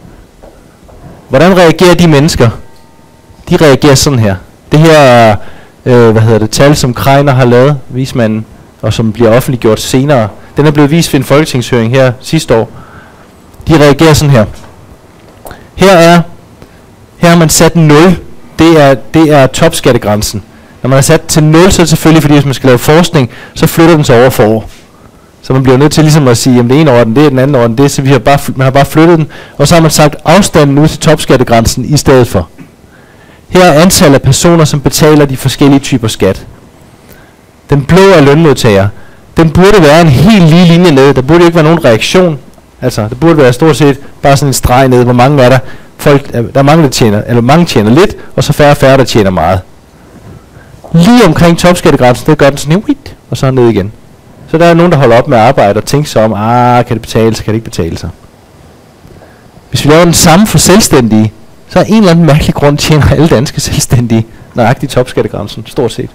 Hvordan reagerer de mennesker? De reagerer sådan her. Det her er, øh, hvad hedder det, tal, som Kreiner har lavet, vismanden, og som bliver offentliggjort senere. Den er blevet vist ved en folketingshøring her sidste år. De reagerer sådan her. Her er, her har man sat nul. Det er, det er topskattegrænsen. Når man har sat til nul, så er det selvfølgelig, fordi hvis man skal lave forskning, så flytter den sig over for år. Så man bliver nødt til ligesom at sige, at det ene år den det, den anden år den det, så vi har bare, man har bare flyttet den, og så har man sagt afstanden ud til topskattegrænsen i stedet for. Her er antallet af personer, som betaler de forskellige typer skat. Den blå er lønmodtager. Den burde være en helt lige linje ned. Der burde ikke være nogen reaktion. Altså, der burde være stort set bare sådan en streg ned, hvor mange er der. Folk, der er mange, der tjener, eller mange tjener lidt, og så færre og færre, der tjener meget. Lige omkring topskattegrænsen, der gør den sådan en, og så ned igen. Så der er nogen, der holder op med at arbejde og tænker sig om, ah, kan det betale sig, kan det ikke betale sig. Hvis vi laver den samme for selvstændige, så er en eller anden mærkelig grund tjener alle danske selvstændige nøjagtigt topskattegrænsen, stort set.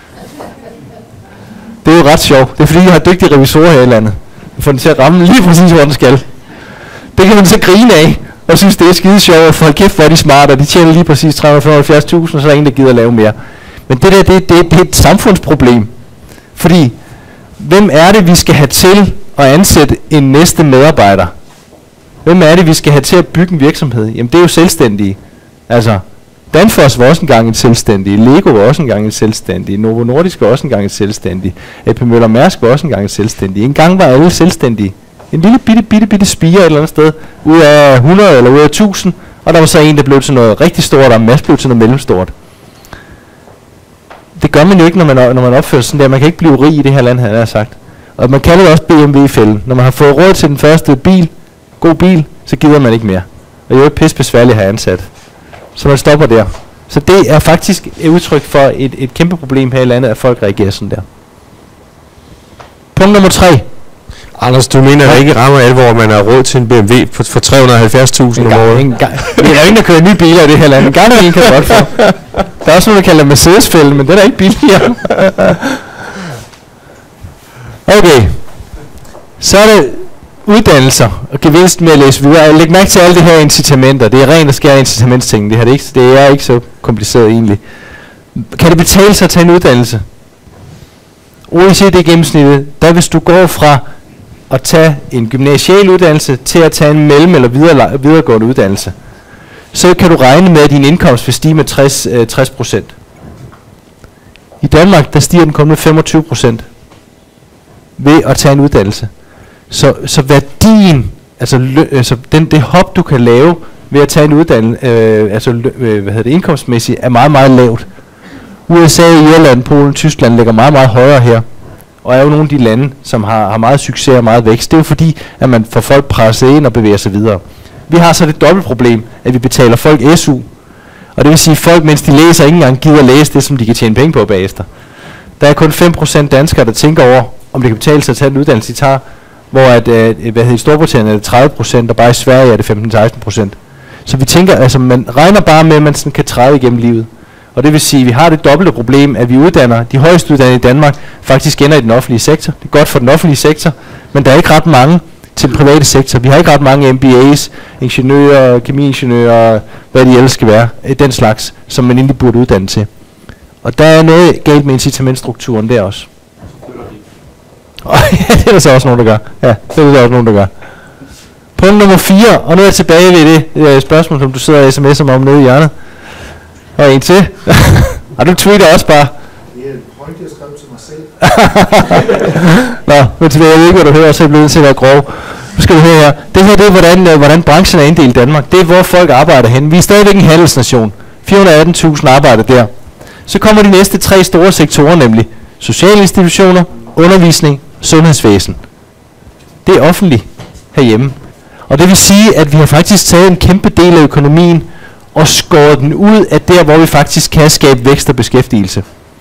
Det er jo ret sjovt. Det er fordi, jeg har dygtige revisorer her i landet. Jeg får den til at ramme lige præcis, hvor den skal. Det kan man så grine af, og synes, det er skide sjovt, og folk kæft, hvor er de smarte, og de tjener lige præcis tre hundrede og femoghalvfjerds tusind, og så er der ingen, der gider at lave mere. Men det der, det, det, det er et samfundsproblem. Fordi, hvem er det, vi skal have til at ansætte en næste medarbejder? Hvem er det, vi skal have til at bygge en virksomhed? Jamen, det er jo selvstændige. Altså, Danfoss var også engang en selvstændig, Lego var også engang en selvstændig, Novo Nordisk var også engang en selvstændig, A P Møller Mærsk var også engang en selvstændig. En gang var alle selvstændige. En lille bitte, bitte, bitte spire et eller andet sted, ud af hundrede eller ud af tusind, og der var så en, der blev til noget rigtig stort, og en masse blev til noget mellemstort. Det gør man jo ikke, når man, når man opfører sådan der. Man kan ikke blive rig i det her land, havde jeg sagt. Og man kalder det også B M W-fælden. Når man har fået råd til den første bil, god bil, så gider man ikke mere. Og det er jo ikke pisse besværligt at have ansat. Så man stopper der. Så det er faktisk et udtryk for et, et kæmpe problem her i landet, at folk reagerer sådan der. Punkt nummer tre. Anders, du mener, at det ikke rammer alvor, at man har råd til en B M W for, for tre hundrede og halvfjerds tusind om året? Det er jo ingen, der kører nye biler i det her land. En gang en kan godt få. Der er også noget, der kalder Mercedes-fælden, men det er da ikke billigere. Okay. Så er det uddannelser og gevinst med at læse videre. Læg mærke til alle de her incitamenter. Det er rent og skær incitamentsting. Det, her, det, er ikke, det er ikke så kompliceret egentlig. Kan det betale sig at tage en uddannelse? O E C D-gennemsnittet, der hvis du går fra at tage en gymnasial uddannelse til at tage en mellem- eller videre, videregående uddannelse, så kan du regne med, at din indkomst vil stige med tres procent. I Danmark, der stiger den kun med femogtyve procent ved at tage en uddannelse. Så, så værdien, altså, lø, altså den, det hop, du kan lave ved at tage en uddannelse, øh, altså lø, øh, hvad hedder det, indkomstmæssigt, er meget, meget lavt. U S A, Irland, Polen, Tyskland ligger meget, meget højere her. Og er jo nogle af de lande, som har, har meget succes og meget vækst. Det er jo fordi, at man får folk presset ind og bevæger sig videre. Vi har så det dobbelt problem, at vi betaler folk S U. Og det vil sige, at folk, mens de læser, ikke engang gider læse det, som de kan tjene penge på bagefter. Der er kun fem procent danskere, der tænker over, om det kan betale sig at tage en uddannelse, de tager. Hvor at, øh, hvad hedder, i Storbritannien er det tredive procent, og bare i Sverige er det femten til seksten procent. Så vi tænker, altså man regner bare med, at man sådan kan træde igennem livet. Og det vil sige, at vi har det dobbelte problem, at vi uddanner, de højst uddannede i Danmark, faktisk ender i den offentlige sektor. Det er godt for den offentlige sektor, men der er ikke ret mange til den private sektor. Vi har ikke ret mange M B A's, ingeniører, kemiingeniører, hvad de ellers skal være, den slags, som man egentlig burde uddanne til. Og der er noget galt med incitamentstrukturen der også. Og ja, det er der så også nogen, der gør. Ja, det er der også nogen, der gør. Punkt nummer fire, og nu er jeg tilbage ved det øh, spørgsmål, som du sidder og sms'er mig om nede i hjørnet. Og en til. Og du tweeter også bare. Det er en point, jeg skrev til mig selv. Nå, men tilbage, jeg ved ikke, hvad du hører, så er jeg blevet til at være grov. Nu skal du høre her. Det her, det er, hvordan, øh, hvordan branchen er inddelt i Danmark. Det er, hvor folk arbejder hen. Vi er stadigvæk en handelsnation. fire hundrede og atten tusind arbejder der. Så kommer de næste tre store sektorer, nemlig sociale institutioner, undervisning, sundhedsvæsen. Det er offentligt herhjemme. Og det vil sige, at vi har faktisk taget en kæmpe del af økonomien og skåret den ud af der, hvor vi faktisk kan skabe vækst og beskæftigelse.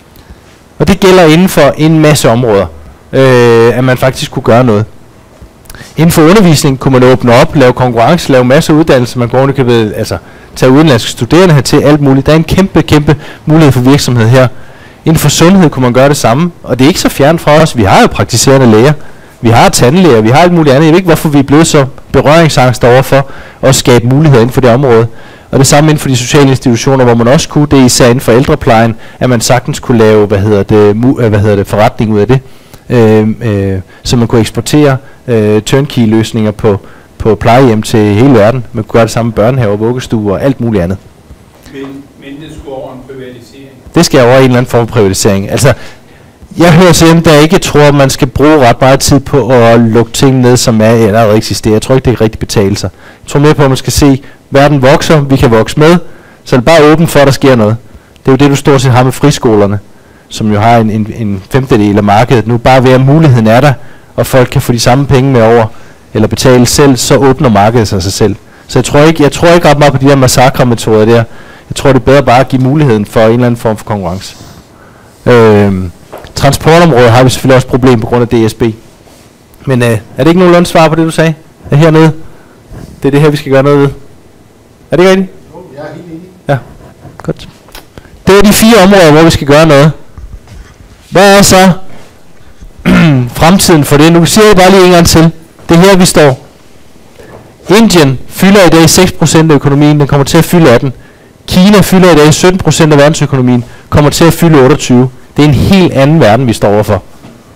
Og det gælder inden for en masse områder, øh, at man faktisk kunne gøre noget. Inden for undervisning kunne man åbne op, lave konkurrence, lave masser af uddannelse, man kunne ordentligt altså, tage udenlandske studerende hertil, alt muligt. Der er en kæmpe, kæmpe mulighed for virksomhed her. Inden for sundhed kunne man gøre det samme, og det er ikke så fjernt fra os. Vi har jo praktiserende læger, vi har tandlæger, vi har alt muligt andet. Jeg ved ikke, hvorfor vi er blevet så berøringsangst overfor at skabe muligheder inden for det område. Og det samme inden for de sociale institutioner, hvor man også kunne, det især inden for ældreplejen, at man sagtens kunne lave, hvad hedder det, mu- hvad hedder det forretning ud af det, øh, øh, så man kunne eksportere øh, turnkey-løsninger på, på plejehjem til hele verden. Man kunne gøre det samme med børnehaver, vuggestuer og alt muligt andet. Men, men det skulle over en privatisering? Det skal over en eller anden form for privatisering. Altså, jeg hører til dem, der ikke tror, at man skal bruge ret meget tid på at lukke ting ned, som er allerede eksisterer. Jeg tror ikke, det kan rigtig betale sig. Jeg tror mere på, at man skal se, verden vokser, vi kan vokse med, så er det bare åbent for, at der sker noget. Det er jo det, du stort set har med friskolerne, som jo har en, en, en femtedel af markedet. Nu bare ved at muligheden er der, og folk kan få de samme penge med over, eller betale selv, så åbner markedet sig sig selv. Så jeg tror ikke, jeg tror ikke ret meget på de der massakre-metoder der. Jeg tror, det er bedre bare at give muligheden for en eller anden form for konkurrence. Øhm, transportområdet har vi selvfølgelig også et problem på grund af D S B. Men øh, er det ikke nogenlunde svar på det, du sagde? Er hernede? Det er det her, vi skal gøre noget ved. Er det rigtigt? Jo, jeg er helt enig. Ja, godt. Det er de fire områder, hvor vi skal gøre noget. Hvad er så fremtiden for det? Nu siger jeg bare lige en gang til. Det er her, vi står. Indien fylder i dag seks procent af økonomien, den kommer til at fylde atten. Kina fylder i dag sytten procent af verdensøkonomien, kommer til at fylde otteogtyve. Det er en helt anden verden, vi står overfor.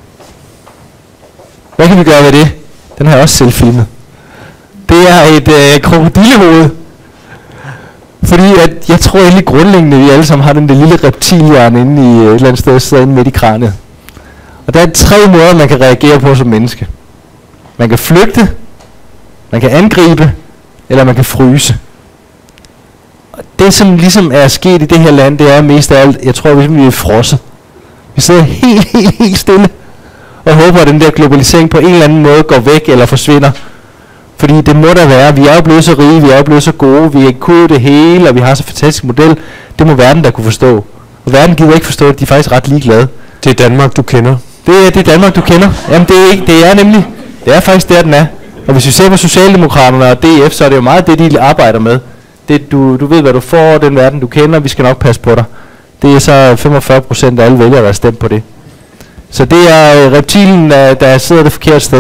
Hvad kan vi gøre ved det? Den har jeg også selv filmet. Det er et øh, krokodillehoved. Fordi at jeg tror egentlig grundlæggende, at vi alle sammen har den der lille reptilhjerne inde i et eller andet sted, sidder inde midt i kraniet. Og der er tre måder, man kan reagere på som menneske. Man kan flygte, man kan angribe, eller man kan fryse. Og det, som ligesom er sket i det her land, det er mest af alt, jeg tror, vi er frosset. Vi sidder helt, helt, helt stille. og håber, at den der globalisering på en eller anden måde går væk eller forsvinder. Fordi det må der være. Vi er jo blevet så rige, vi er jo blevet så gode, vi har kunnet det hele, og vi har så fantastisk model. Det må verden der kunne forstå. Og verden gider ikke forstå det, de er faktisk ret ligeglade. Det er Danmark, du kender. Det er det er Danmark, du kender. Jamen det er, ikke, det er nemlig, det er faktisk der, den er. Og hvis vi ser på Socialdemokraterne og D F, så er det jo meget det, de arbejder med. Det, du, du ved, hvad du får, den verden, du kender, vi skal nok passe på dig. Det er så femogfyrre procent af alle vælgere, der er stemt på det. Så det er reptilen, der, der sidder det forkerte sted.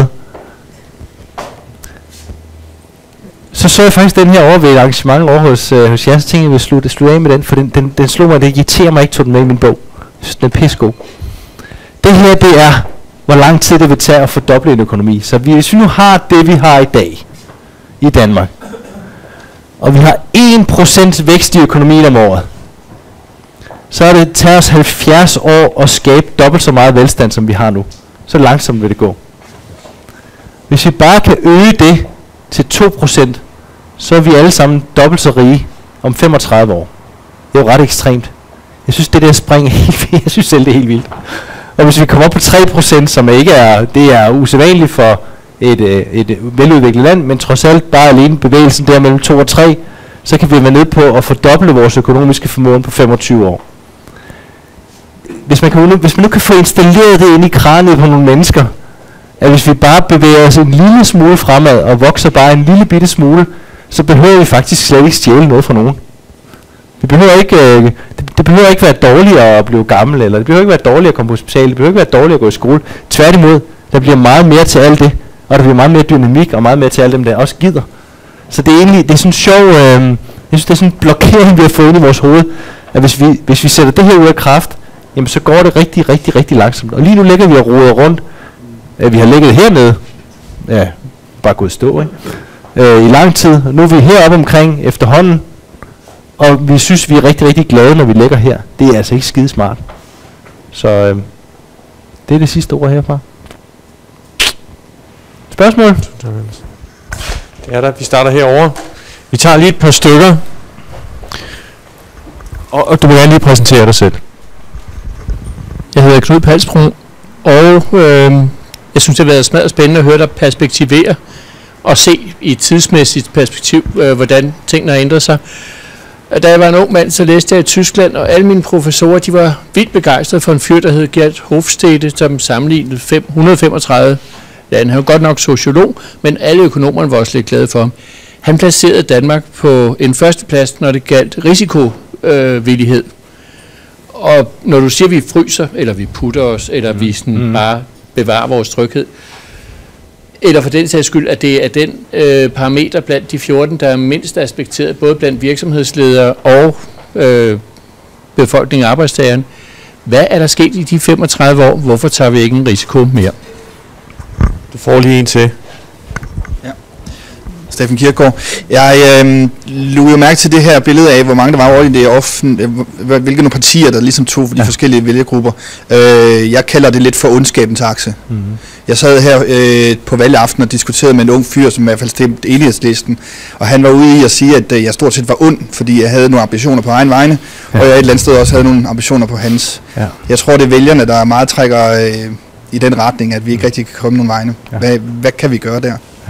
Så så jeg faktisk den her over ved et arrangement over hos, øh, hos jer, så tænkte jeg, at jeg ville slutte, slutte af med den, for den, den, den slog mig, det irriterer mig ikke, tog den med i min bog. Jeg synes, den er pissegod. Det her, det er, hvor lang tid det vil tage at fordoble en økonomi. Så vi, hvis vi nu har det, vi har i dag i Danmark, og vi har en procent vækst i økonomien om året, så er det tager os halvfjerds år at skabe dobbelt så meget velstand, som vi har nu. Så langsomt vil det gå. Hvis vi bare kan øge det til to procent, så er vi alle sammen dobbelt så rige om femogtredive år. Det er jo ret ekstremt. Jeg synes, det der spring er helt vildt. Jeg synes selv, det er helt vildt. Og hvis vi kommer op på tre procent, som ikke er, det er usædvanligt for et, et veludviklet land, men trods alt bare alene bevægelsen der mellem to og tre, så kan vi være nede på at fordoble vores økonomiske formåen på femogtyve år. Hvis man, kan, hvis man nu kan få installeret det ind i kraniet på nogle mennesker, at hvis vi bare bevæger os en lille smule fremad og vokser bare en lille bitte smule, så behøver vi faktisk slet ikke stjæle noget fra nogen. Vi behøver ikke, øh, det, det behøver ikke være dårligere at blive gammel, eller det behøver ikke være dårligere at komme på hospital, det behøver ikke være dårligere at gå i skole. Tværtimod, der bliver meget mere til alt det, og der bliver meget mere dynamik og meget mere til alle dem, der også gider. Så det er egentlig, det er sådan en sjov, øh, jeg synes det er sådan en blokering, vi har fået ind i vores hoved, at hvis vi, hvis vi sætter det her ud af kraft, jamen så går det rigtig, rigtig, rigtig langsomt. Og lige nu ligger vi og roder rundt. Øh, vi har ligget hernede, ja, bare gået stå, ikke? Øh, i lang tid. Nu er vi heroppe omkring efterhånden, og vi synes, vi er rigtig, rigtig glade, når vi ligger her. Det er altså ikke skide smart. Så øh, det er det sidste ord herfra. Spørgsmål? Det er der. Vi starter herovre. Vi tager lige et par stykker. Og, og du må gerne lige præsentere dig selv. Jeg hedder Knud Palsbro, og øh, jeg synes, det har været smadret spændende at høre dig perspektivere og se i et tidsmæssigt perspektiv, øh, hvordan tingene har ændret sig. Da jeg var en ung mand, så læste jeg i Tyskland, og alle mine professorer, de var vildt begejstrede for en fyr, der hed Gert Hofstede, som sammenlignede fem hundrede og femogtredive lande. Han var godt nok sociolog, men alle økonomerne var også lidt glade for ham. Han placerede Danmark på en førsteplads, når det galt risikovillighed. Øh, og når du siger, at vi fryser, eller vi putter os, eller mm. vi sådan mm. bare bevarer vores tryghed, eller for den sags skyld, at det er den øh, parameter blandt de fjorten, der er mindst aspekteret, både blandt virksomhedsledere og øh, befolkningen og arbejdstageren. Hvad er der sket i de femogtredive år? Hvorfor tager vi ikke en risiko mere? Du får lige en til. Ja. Steffen Kierkegaard. Jeg øh, lå jo mærke til det her billede af, hvor mange der var over i det offentlige, hvilke nogle partier, der ligesom tog de ja. forskellige vælgergrupper. Øh, jeg kalder det lidt for ondskabens akse. Mm-hmm. Jeg sad her øh, på valgaften og diskuterede med en ung fyr, som i hvert fald stemte Eliaslisten, og han var ude i at sige, at øh, jeg stort set var ond, fordi jeg havde nogle ambitioner på egen vegne, ja. og jeg et eller andet sted også havde nogle ambitioner på hans. Ja. Jeg tror, det er vælgerne, der meget trækker øh, i den retning, at vi ikke rigtig kan komme nogen vegne. Ja. Hvad, hvad kan vi gøre der? Ja.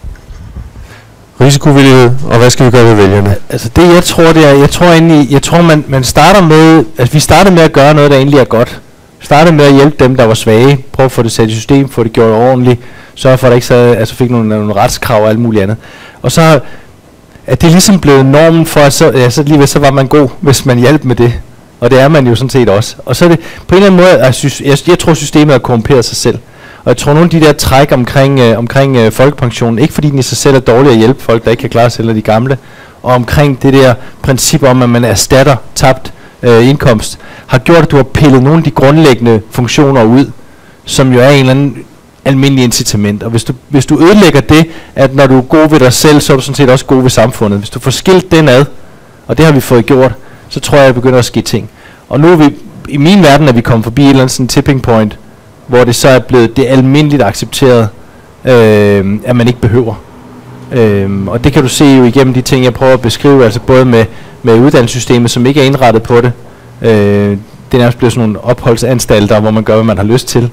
Risikovillighed, og hvad skal vi gøre ved vælgerne? Altså det jeg tror, det er, jeg tror egentlig, jeg tror man, man starter med, altså vi starter med at gøre noget, der egentlig er godt. Startede med at hjælpe dem, der var svage. Prøv at få det sat i system, få det gjort ordentligt. Sørg for, at der ikke så, altså fik nogle, nogle retskrav og alt muligt andet. Og så er det ligesom blevet normen for, at så, ja, så lige ved, så var man god, hvis man hjalp med det. Og det er man jo sådan set også. Og så er det på en eller anden måde, jeg, synes, jeg, jeg tror systemet har korrumperet sig selv. Og jeg tror nogle af de der træk omkring, øh, omkring øh, folkepensionen, ikke fordi den i sig selv er dårlig at hjælpe folk, der ikke kan klare sig, eller de gamle, og omkring det der princip om, at man erstatter tabt øh, indkomst, har gjort, at du har pillet nogle af de grundlæggende funktioner ud, som jo er en eller anden almindelig incitament. Og hvis du, hvis du ødelægger det, at når du er god ved dig selv, så er du sådan set også god ved samfundet. Hvis du får skilt den ad, og det har vi fået gjort, så tror jeg, at det begynder at ske ting. Og nu er vi, i min verden, er vi kommet forbi et eller andet sådan tipping point, hvor det så er blevet det almindeligt accepteret, øh, at man ikke behøver. Øh, og det kan du se jo igennem de ting, jeg prøver at beskrive, altså både med, med uddannelsessystemet, som ikke er indrettet på det. Øh, det er nærmest blevet sådan nogle opholdsanstalter, hvor man gør, hvad man har lyst til.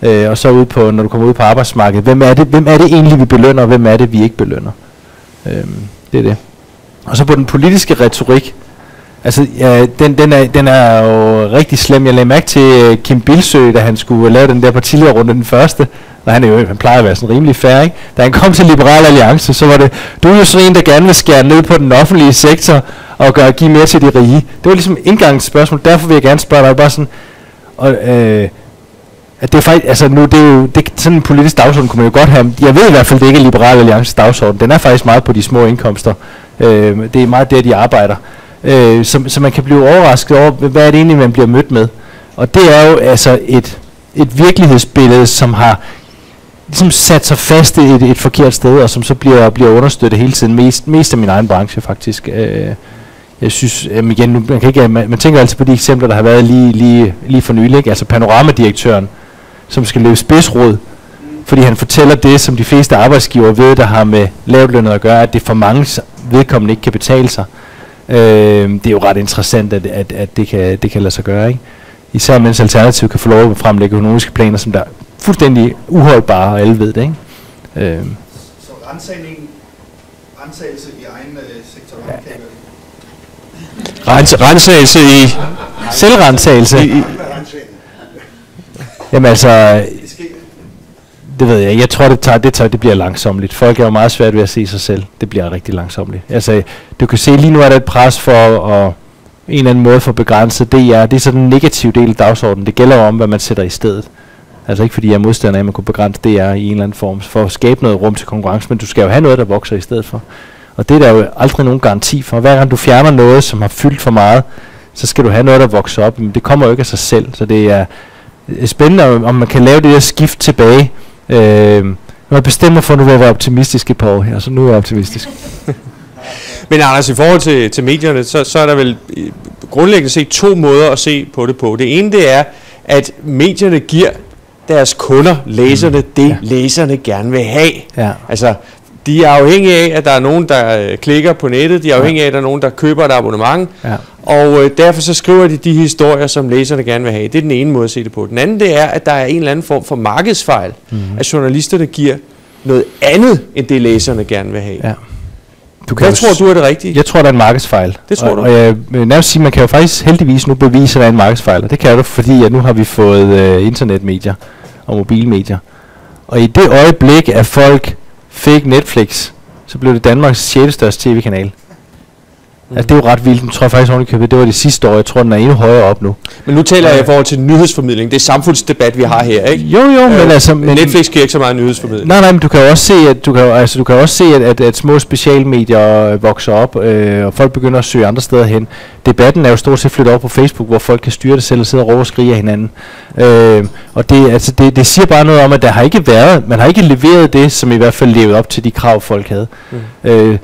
Øh, og så ud på, når du kommer ud på arbejdsmarkedet, hvem er det, hvem er det egentlig, vi belønner, og hvem er det, vi ikke belønner? Øhm, det er det. Og så på den politiske retorik, altså ja, den, den, er, den er jo rigtig slem. Jeg lagde mærke til uh, Kim Bildsøe, da han skulle lave den der partilederrunde, den første, og han, er jo, han plejer at være sådan rimelig fair, ikke? Da han kom til Liberal Alliance, så var det, du er jo sådan en, der gerne vil skære ned på den offentlige sektor, og gøre, give mere til de rige. Det var ligesom indgangsspørgsmål, derfor vil jeg gerne spørge dig bare sådan, og, øh, at det er faktisk, altså nu, det er jo, det, sådan en politisk dagsorden kunne man jo godt have, jeg ved i hvert fald, det ikke er Liberal Alliances dagsorden, den er faktisk meget på de små indkomster, øh, det er meget der, de arbejder, øh, så, så man kan blive overrasket over, hvad er det egentlig, man bliver mødt med, og det er jo altså et, et virkelighedsbillede, som har ligesom sat sig fast i et, et forkert sted, og som så bliver, bliver understøttet hele tiden, mest, mest af min egen branche faktisk. Øh, jeg synes, øh, igen, nu, man, kan ikke, man, man tænker altid på de eksempler, der har været lige, lige, lige for nylig, ikke? Altså Panorama-direktøren, som skal løbe spidsråd, fordi han fortæller det, som de fleste arbejdsgiver ved, der har med lavtlønnet at gøre, at det for mange vedkommende ikke kan betale sig. Øh, det er jo ret interessant, at, at, at det, kan, det kan lade sig gøre, ikke? Især mens Alternativ kan få lov at fremlægge økonomiske planer, som der er fuldstændig uholdbare, og alle ved det, ikke? Øh. Så rensagning, rensagelse i egen øh, sektor, ja. Kan Rens, rensagelse i... Selvrensagelse. I, i, Jamen altså... Det ved jeg. Jeg tror, det, tager, det, tager, det bliver langsomligt. Folk er jo meget svært ved at se sig selv. Det bliver rigtig langsomligt. Altså, du kan se, lige nu er der et pres for at en eller anden måde for begrænset. Det er, det er sådan en negativ del af dagsordenen. Det gælder jo om, hvad man sætter i stedet. Altså ikke fordi jeg er modstander af, at man kunne begrænse det er i en eller anden form, for at skabe noget rum til konkurrence, men du skal jo have noget, der vokser i stedet for. Og det er der jo aldrig nogen garanti for. Hver gang du fjerner noget, som har fyldt for meget, så skal du have noget, der vokser op. Men det kommer jo ikke af sig selv, så det er spændende, om man kan lave det der skift tilbage. Øh, når jeg bestemmer for, at nu vil jeg være optimistisk et par år her, så nu er jeg optimistisk. Men Anders, i forhold til, til medierne, så, så er der vel grundlæggende set to måder at se på det på. Det ene, det er, at medierne giver deres kunder, læserne, mm. det ja. læserne gerne vil have. Ja. Altså, de er afhængige af, at der er nogen, der øh, klikker på nettet, de er afhængige af, at der er nogen, der køber et abonnement, ja. og øh, derfor så skriver de de historier, som læserne gerne vil have. Det er den ene måde at se det på. Den anden, det er, at der er en eller anden form for markedsfejl, mm. at journalisterne giver noget andet, end det læserne gerne vil have. Ja. Du kan Hvad tror du er det rigtige? Jeg tror, der er en markedsfejl. Det tror og, du? Og jeg vil nærmest sige, man kan jo faktisk heldigvis nu bevise, at der er en markedsfejl. Og det kan du, fordi at nu har vi fået øh, internetmedier og mobilmedier. Og i det øjeblik, at folk fik Netflix, så blev det Danmarks sjette største tv-kanal. Mm. Altså, det er jo ret vildt. Nu tror jeg faktisk ovenikøbet, det var det sidste år. Jeg tror, den er endnu højere op nu. Men nu taler jeg i forhold til nyhedsformidling. Det er samfundsdebat, vi har her, ikke? Jo, jo, øh, men altså... Men Netflix giver ikke så meget nyhedsformidling. Nej, nej, men du kan jo også se, at, du kan, altså, du kan også se, at, at, at små specialmedier øh, vokser op, øh, og folk begynder at søge andre steder hen. Debatten er jo stort set flyttet over på Facebook, hvor folk kan styre det selv og sidde og råbe og skrige af hinanden. Øh, og det, altså, det, det siger bare noget om, at der har ikke været... Man har ikke leveret det, som i hvert fald levede op til de krav, folk havde. Mm. Øh,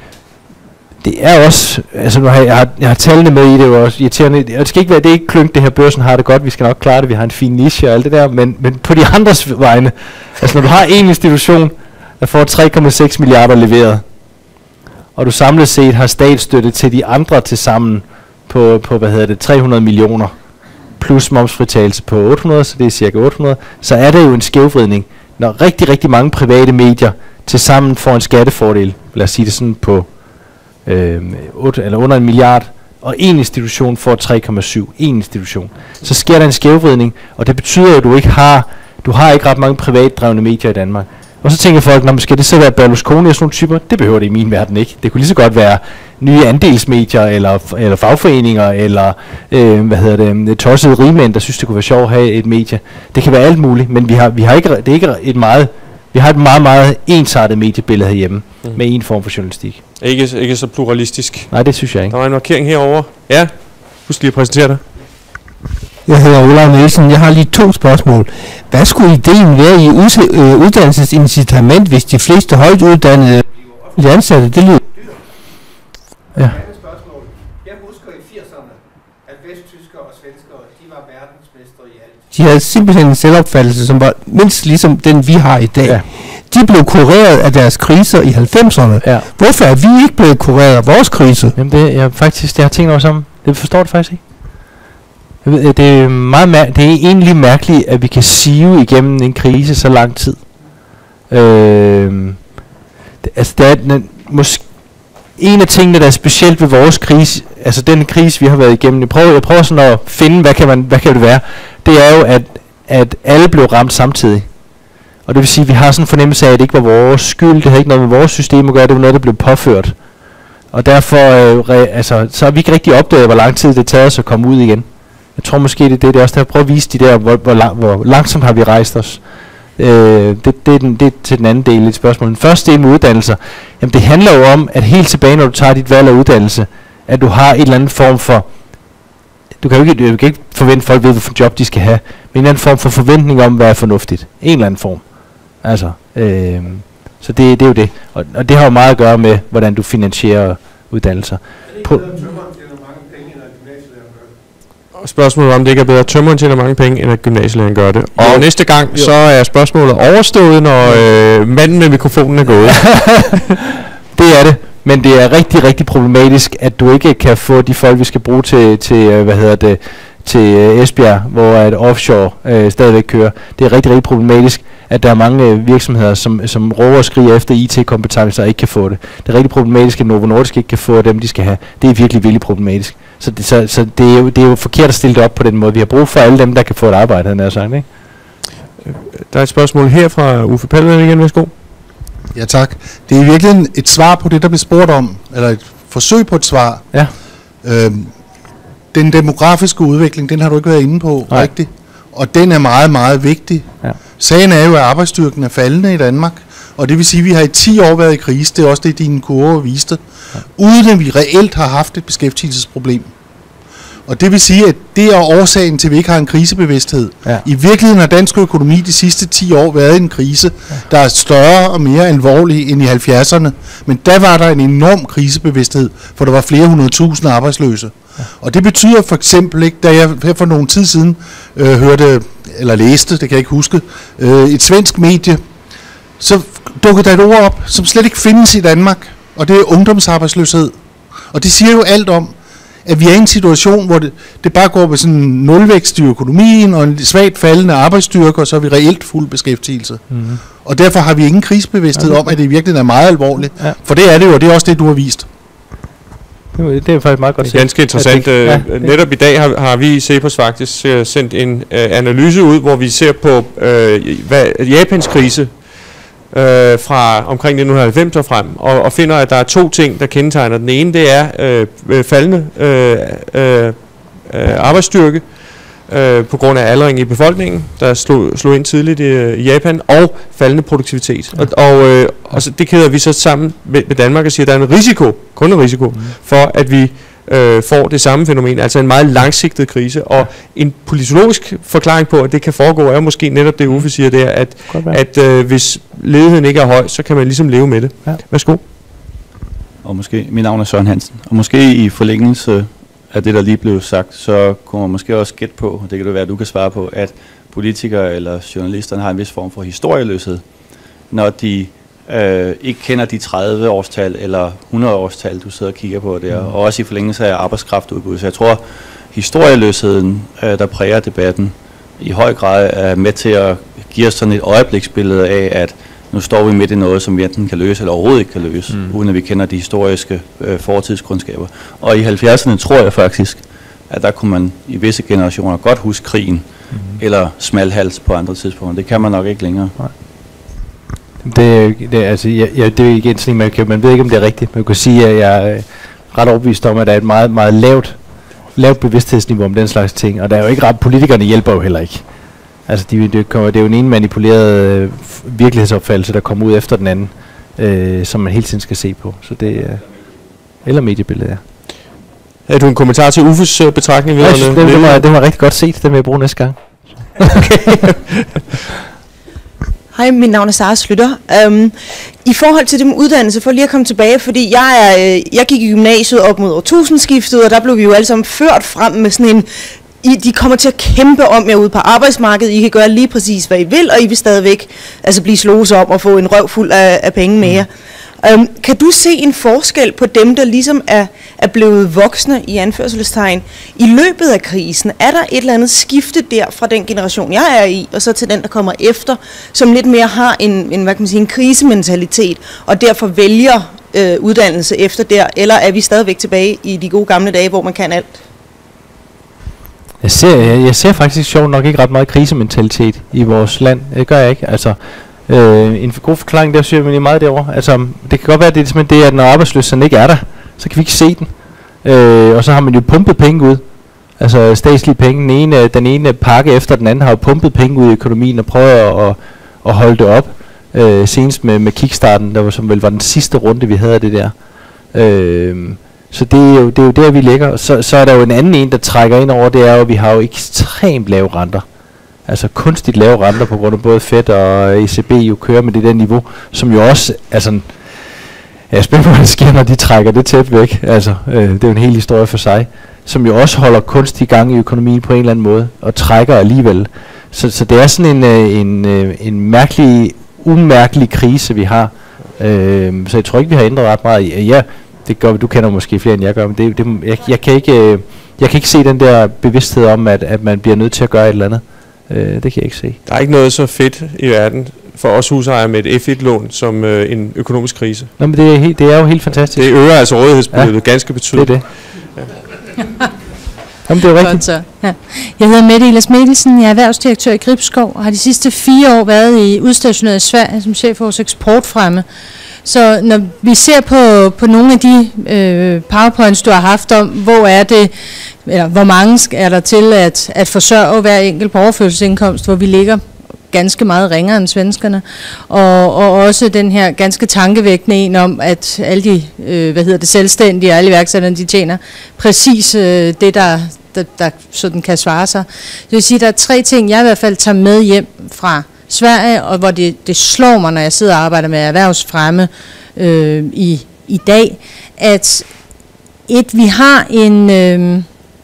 Det er også, altså nu har jeg, jeg, har, jeg har tallene med i det jo også irriterende. Det skal ikke være, det er ikke kløngt, det her Børsen har det godt, vi skal nok klare det, vi har en fin niche og alt det der, men, men på de andres vegne, altså når du har en institution, der får tre komma seks milliarder leveret, og du samlet set har statsstøtte til de andre til sammen på, på, hvad hedder det, tre hundrede millioner, plus momsfritagelse på otte hundrede, så det er cirka otte hundrede, så er det jo en skævvridning, når rigtig, rigtig mange private medier til sammen får en skattefordel, lad os sige det sådan på Øh, otte, eller under en milliard, og en institution får tre komma syv. En institution. Så sker der en skævvridning, og det betyder jo, at du ikke har, du har ikke ret mange privatdrevne medier i Danmark. Og så tænker folk, når skal det så være Berlusconi og sådan nogle typer? Det behøver det i min verden ikke. Det kunne lige så godt være nye andelsmedier, eller, eller fagforeninger, eller øh, hvad hedder det, tossede rigmænd, der synes, det kunne være sjovt at have et medie. Det kan være alt muligt, men vi har, vi har ikke, det er ikke et meget, vi har et meget, meget ensartet mediebillede herhjemme, mm. med en form for journalistik. Ikke, ikke så pluralistisk. Nej, det synes jeg ikke. Der var en markering herovre. Ja, husk lige at præsentere dig. Jeg hedder Olav Nielsen. Jeg har lige to spørgsmål. Hvad skulle ideen være i ud- øh, uddannelsesincitament, hvis de fleste højt uddannede bliver ansatte? Det lyder dyrt. Ja. Spørgsmål. Jeg husker i firserne, at vesttyskere og svenskere, de var verdensmestre i alt. De havde simpelthen en selvopfattelse, som var mindst ligesom den, vi har i dag. Ja. De blev kureret af deres kriser i halvfemserne. Ja. Hvorfor er vi ikke blevet kureret af vores krise? Jamen det er faktisk, det har tænkt over sammen. Det forstår du faktisk ikke. Jeg ved, det er meget mær- det er egentlig mærkeligt, at vi kan sive igennem en krise så lang tid. Øh, det, altså, det er den, måske en af tingene, der er specielt ved vores krise, altså den krise, vi har været igennem. Jeg prøver, jeg prøver sådan at finde, hvad kan, man, hvad kan det være? Det er jo, at, at alle blev ramt samtidig. Og det vil sige, at vi har sådan en fornemmelse af, at det ikke var vores skyld, det havde ikke noget med vores system at gøre, det var noget, der blev påført. Og derfor øh, re, altså, så har vi ikke rigtig opdaget, hvor lang tid det tager os at komme ud igen. Jeg tror måske, det er det, det er også der. Prøv at vise de der, hvor, hvor, lang, hvor langsomt har vi rejst os. Øh, det, det, er den, det er til den anden del et spørgsmål. Den første del med uddannelser, jamen det handler jo om, at helt tilbage, når du tager dit valg af uddannelse, at du har et eller andet form for, du kan jo ikke, du kan ikke forvente, at folk ved, hvilken job de skal have, men en eller anden form for forventning om, hvad er fornuftigt. En eller anden form. Altså, øh, så det, det er jo det. Og, og det har jo meget at gøre med, hvordan du finansierer uddannelser. På, og spørgsmålet om det ikke er bedre, at tømmeren tjener mange penge, end at gymnasielæreren gør det. Og jo. Næste gang, jo. Så er spørgsmålet overstået, når øh, manden med mikrofonen er gået. Det er det. Men det er rigtig, rigtig problematisk, at du ikke kan få de folk, vi skal bruge til, til hvad hedder det, til Esbjerg, hvor et offshore øh, stadigvæk kører. Det er rigtig, rigtig problematisk, at der er mange øh, virksomheder, som, som råber og skriger efter I T-kompetencer og ikke kan få det. Det er rigtig problematisk, at Novo Nordisk ikke kan få dem, de skal have. Det er virkelig, virkelig problematisk. Så, det, så, så det, er jo, det er jo forkert at stille det op på den måde. Vi har brug for alle dem, der kan få et arbejde, han er sagt, ikke? Der er et spørgsmål her fra Uffe Pallesen igen, værsgo. Ja, tak. Det er i virkeligheden et svar på det, der blev spurgt om, eller et forsøg på et svar. Ja. Øhm, den demografiske udvikling, den har du ikke været inde på, Nej. rigtigt? Og den er meget, meget vigtig. Ja. Sagen er jo, at arbejdsstyrken er faldende i Danmark, og det vil sige, at vi har i ti år været i krise, det er også det, dine kurver viste, ja. Uden at vi reelt har haft et beskæftigelsesproblem. Og det vil sige, at det er årsagen til, at vi ikke har en krisebevidsthed. Ja. I virkeligheden har dansk økonomi de sidste ti år været en krise, ja. Der er større og mere alvorlig end i halvfjerdserne. Men der var der en enorm krisebevidsthed, for der var flere hundrede tusind arbejdsløse. Ja. Og det betyder for eksempel ikke, da jeg her for nogle tid siden øh, hørte, eller læste, det kan jeg ikke huske, øh, et svensk medie, så dukkede der et ord op, som slet ikke findes i Danmark, og det er ungdomsarbejdsløshed. Og det siger jo alt om, at vi er i en situation, hvor det, det bare går med sådan en nulvækst i økonomien og en svagt faldende arbejdsstyrke, og så er vi reelt fuld beskæftigelse. Mm-hmm. Og derfor har vi ingen krisebevidsthed om, at det i virkeligheden er meget alvorligt. Ja. For det er det jo, og det er også det, du har vist. Det er faktisk meget godt set. Ganske interessant. Det, ja, det. Netop i dag har, har vi i Cepos faktisk uh, sendt en uh, analyse ud, hvor vi ser på uh, hvad, Japans krise Øh, fra omkring nitten halvfems og frem, og, og finder, at der er to ting, der kendetegner. Den ene, det er øh, faldende øh, øh, øh, arbejdsstyrke øh, på grund af aldring i befolkningen, der slog, slog ind tidligt i, i Japan, og faldende produktivitet. Ja. Og, og, øh, og så, det kæder vi så sammen med, med Danmark og siger, at der er en risiko, kun en risiko, mm. for at vi øh, får det samme fænomen, altså en meget langsigtet krise, og en politologisk forklaring på, at det kan foregå, er måske netop det, Uffe siger der, at, at øh, hvis ledigheden ikke er høj, så kan man ligesom leve med det. Ja. Værsgo. Og måske, mit navn er Søren Hansen, og måske i forlængelse af det, der lige blev sagt, så kunne man måske også gætte på, og det kan det være, at du kan svare på, at politikere eller journalisterne har en vis form for historieløshed, når de øh, ikke kender de tredive årstal eller hundrede årstal, du sidder og kigger på der, mm. og også i forlængelse af arbejdskraftudbud. Så jeg tror, historieløsheden, øh, der præger debatten, i høj grad er med til at give os sådan et øjebliksbillede af, at nu står vi midt i noget, som vi enten kan løse eller overhovedet ikke kan løse, mm. uden at vi kender de historiske øh, fortidskundskaber. Og i halvfjerdserne tror jeg faktisk, at der kunne man i visse generationer godt huske krigen, mm. eller smalhals på andre tidspunkter. Det kan man nok ikke længere. Nej. Det, det, altså, ja, ja, det er igen sådan, man, kan, man ved ikke, om det er rigtigt. Man kan sige, at jeg er ret overbevist om, at der er et meget, meget lavt, lavt bevidsthedsniveau om den slags ting. Og der er jo ikke ret, politikerne hjælper jo heller ikke. Altså, de, det, kommer, det er jo en ene manipuleret øh, virkelighedsopfattelse, der kommer ud efter den anden, øh, som man hele tiden skal se på. Så det er... Eller mediebilledet, ja. Har du en kommentar til Uffes uh, betragtning? Ja, det, det, det, var, det var rigtig godt set. Det vil jeg bruge næste gang. Okay. Hej, mit navn er Sara Slytter. Um, I forhold til det med uddannelse, for lige at komme tilbage, fordi jeg, er, jeg gik i gymnasiet op mod årtusindskiftet, og der blev vi jo alle sammen ført frem med sådan en, I, de kommer til at kæmpe om jer ude på arbejdsmarkedet, I kan gøre lige præcis, hvad I vil, og I vil stadigvæk altså blive slået om og få en røv fuld af, af penge med jer. Øhm, kan du se en forskel på dem, der ligesom er, er blevet voksne i anførselstegn i løbet af krisen? Er der et eller andet skifte der fra den generation, jeg er i, og så til den, der kommer efter, som lidt mere har en, en, hvad kan man sige, en krisementalitet, og derfor vælger øh, uddannelse efter der, eller er vi stadigvæk tilbage i de gode gamle dage, hvor man kan alt? Jeg ser, jeg, jeg ser faktisk sjovt nok ikke ret meget krisementalitet i vores land. Det gør jeg ikke. Altså, øh, en god forklaring, der siger man meget derovre. Altså, det kan godt være, at det er simpelthen det, at når arbejdsløsheden ikke er der, så kan vi ikke se den. Øh, og så har man jo pumpet penge ud. Altså statslige penge. Den ene, den ene pakke efter den anden har jo pumpet penge ud i økonomien og prøvet at, at, at holde det op. Øh, senest med, med kickstarten, der var, som vel var den sidste runde, vi havde af det der. Øh, Så det er, jo, det er jo der, vi ligger. Så, så er der jo en anden en, der trækker ind over, det er jo, at vi har jo ekstremt lave renter. Altså kunstigt lave renter, på grund af både Fed og E C B jo kører med det der niveau, som jo også, altså, jeg er spændt på, hvad der sker, når de trækker det tæt væk. Altså, øh, det er jo en hel historie for sig. Som jo også holder kunst i gang i økonomien på en eller anden måde, og trækker alligevel. Så, så det er sådan en, øh, en, øh, en mærkelig, umærkelig krise, vi har. Øh, så jeg tror ikke, vi har ændret ret meget. Ja, det gør, du kender måske flere end jeg gør, men det, det, jeg, jeg, kan ikke, øh, jeg kan ikke se den der bevidsthed om, at, at man bliver nødt til at gøre et eller andet. Øh, det kan jeg ikke se. Der er ikke noget så fedt i verden for os husejere med et F et lån som øh, en økonomisk krise. Nå, men det er, helt, det er jo helt fantastisk. Det øger altså rådighedsbeløbet ja. ganske betydeligt. Det er det. Ja. Jamen, det er rigtigt. Så. Ja. Jeg hedder Mette Ehlers Mikkelsen, jeg er erhvervsdirektør i Gribskov, og har de sidste fire år været i udstationeret i Sverige som chef for vores eksportfremme. Så når vi ser på, på nogle af de øh, powerpoints, du har haft om, hvor er det, eller hvor mange er der til at, at forsørge hver enkelt på overførselsindkomst, hvor vi ligger ganske meget ringere end svenskerne, og, og også den her ganske tankevækkende en om, at alle de, øh, hvad hedder det, selvstændige og alle iværksætterne, de tjener præcis øh, det, der, der, der sådan kan svare sig. Det vil sige, at der er tre ting, jeg i hvert fald tager med hjem fra Sverige, og hvor det, det slår mig, når jeg sidder og arbejder med erhvervsfremme øh, i, i dag, at et, vi har en, øh,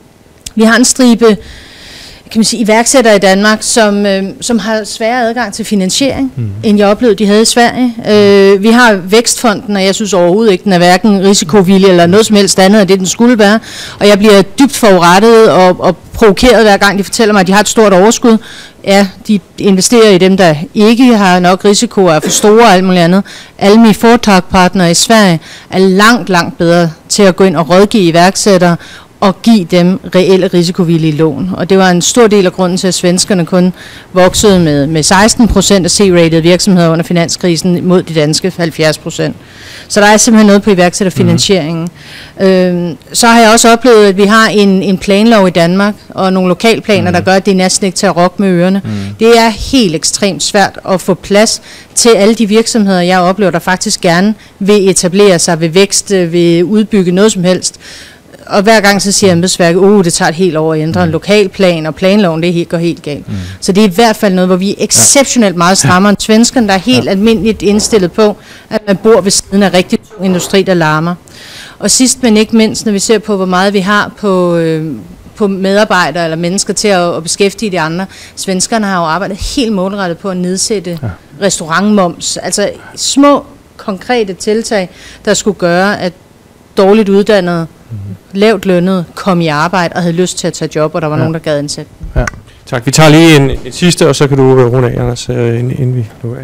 vi har en stribe, kan man sige, iværksættere i Danmark, som, øh, som har sværere adgang til finansiering, mm. end jeg oplevede, de havde i Sverige. Øh, vi har Vækstfonden, og jeg synes overhovedet ikke, den er hverken risikovillig eller noget som helst andet af det, den skulle være. Og jeg bliver dybt forurettet og, og provokeret hver gang, de fortæller mig, at de har et stort overskud. Ja, de investerer i dem, der ikke har nok risiko og er for store og alt muligt andet. Alle mine foretagspartnere i Sverige er langt, langt bedre til at gå ind og rådgive iværksættere og give dem reelle risikovillige lån. Og det var en stor del af grunden til, at svenskerne kun voksede med, med seksten procent af C-rated virksomheder under finanskrisen mod de danske halvfjerds procent. Så der er simpelthen noget på iværksætterfinansieringen. Mm. Øhm, så har jeg også oplevet, at vi har en, en planlov i Danmark, og nogle lokalplaner, mm. der gør, at det er næsten ikke til at rokke med ørerne. Mm. Det er helt ekstremt svært at få plads til alle de virksomheder, jeg oplever, der faktisk gerne vil etablere sig, vil vækste, vil udbygge noget som helst. Og hver gang så siger embedsværket, oh, det tager et helt år at ændre mm. en lokalplan, og planloven, det helt, går helt galt. Mm. Så det er i hvert fald noget, hvor vi er exceptionelt meget strammere end svenskerne, der er helt ja. almindeligt indstillet på, at man bor ved siden af rigtig tung industri, der larmer. Og sidst, men ikke mindst, når vi ser på, hvor meget vi har på, øh, på medarbejdere eller mennesker til at, at beskæftige de andre. Svenskerne har jo arbejdet helt målrettet på at nedsætte ja. restaurantmoms. Altså små, konkrete tiltag, der skulle gøre, at dårligt uddannede, mm-hmm. lavt lønnet, kom i arbejde og havde lyst til at tage job, og der var ja. nogen, der gad indsætte. Ja. Tak. Vi tager lige en, en sidste, og så kan du uh, runde af, Anders, uh, inden, inden vi lukker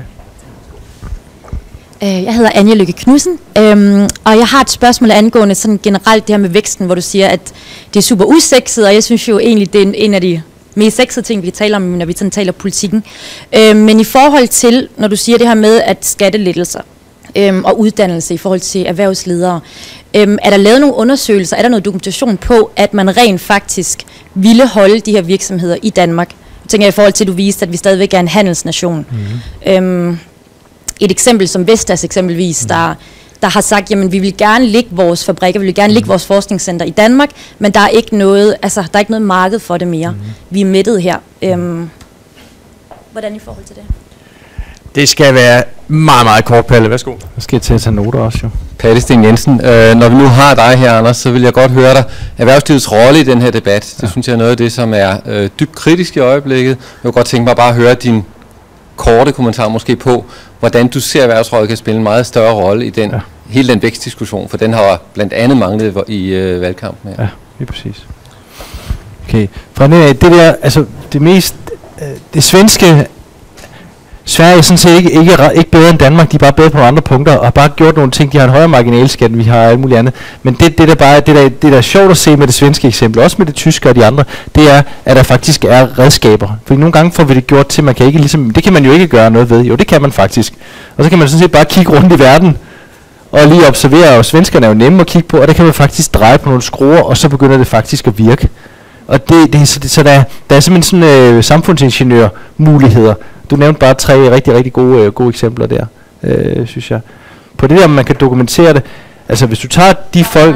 af. Jeg hedder Anja Lykke Knudsen, øhm, og jeg har et spørgsmål angående sådan generelt det her med væksten, hvor du siger, at det er super usekset, og jeg synes jo egentlig, det er en af de mest sexede ting, vi kan tale om, når vi sådan taler politikken. Øhm, men i forhold til, når du siger det her med, at skattelettelser øhm, og uddannelse i forhold til erhvervsledere, øhm, er der lavet nogle undersøgelser, er der noget dokumentation på, at man rent faktisk ville holde de her virksomheder i Danmark? Jeg tænker i forhold til, at du viste, at vi stadigvæk er en handelsnation. Mm-hmm. Øhm, et eksempel som Vestas eksempelvis, mm. der, der har sagt, jamen vi vil gerne ligge vores fabrikker, vi vil gerne ligge vores forskningscenter i Danmark, men der er ikke noget, altså der er ikke noget marked for det mere. Mm. Vi er mættet her. Øhm, hvordan i forhold til det? Det skal være meget, meget kort, Palle. Værsgo. Nu skal jeg til at tage noter også, jo. Palle Steen Jensen, øh, når vi nu har dig her, Anders, så vil jeg godt høre dig. Erhvervslivets rolle i den her debat, det ja. synes jeg er noget af det, som er øh, dybt kritisk i øjeblikket. Jeg vil godt tænke mig bare at høre din korte kommentar måske på, hvordan du ser, at erhvervsrådet kan spille en meget større rolle i den, ja. hele den vækstdiskussion, for den har blandt andet manglet i øh, valgkampen her. Ja, lige præcis. Okay, fra det der, altså det mest, øh, det svenske, Sverige er sådan set ikke, ikke, ikke bedre end Danmark, de er bare bedre på nogle andre punkter, og har bare gjort nogle ting, de har en højere marginalskat, end vi har alt muligt andet. Men det, det der bare, det der, det der er sjovt at se med det svenske eksempel, også med det tyske og de andre, det er, at der faktisk er redskaber. For nogle gange får vi det gjort til, man kan ikke ligesom, det kan man jo ikke gøre noget ved. Jo, det kan man faktisk. Og så kan man sådan set bare kigge rundt i verden, og lige observere, og svenskerne er jo nemme at kigge på, og der kan man faktisk dreje på nogle skruer, og så begynder det faktisk at virke. Og det, det, så, det, så der, der er simpelthen sådan øh, samfundsingeniørmuligheder. Du nævnte bare tre rigtig, rigtig gode, øh, gode eksempler der, øh, synes jeg. På det der, man kan dokumentere det. Altså, hvis du tager de folk...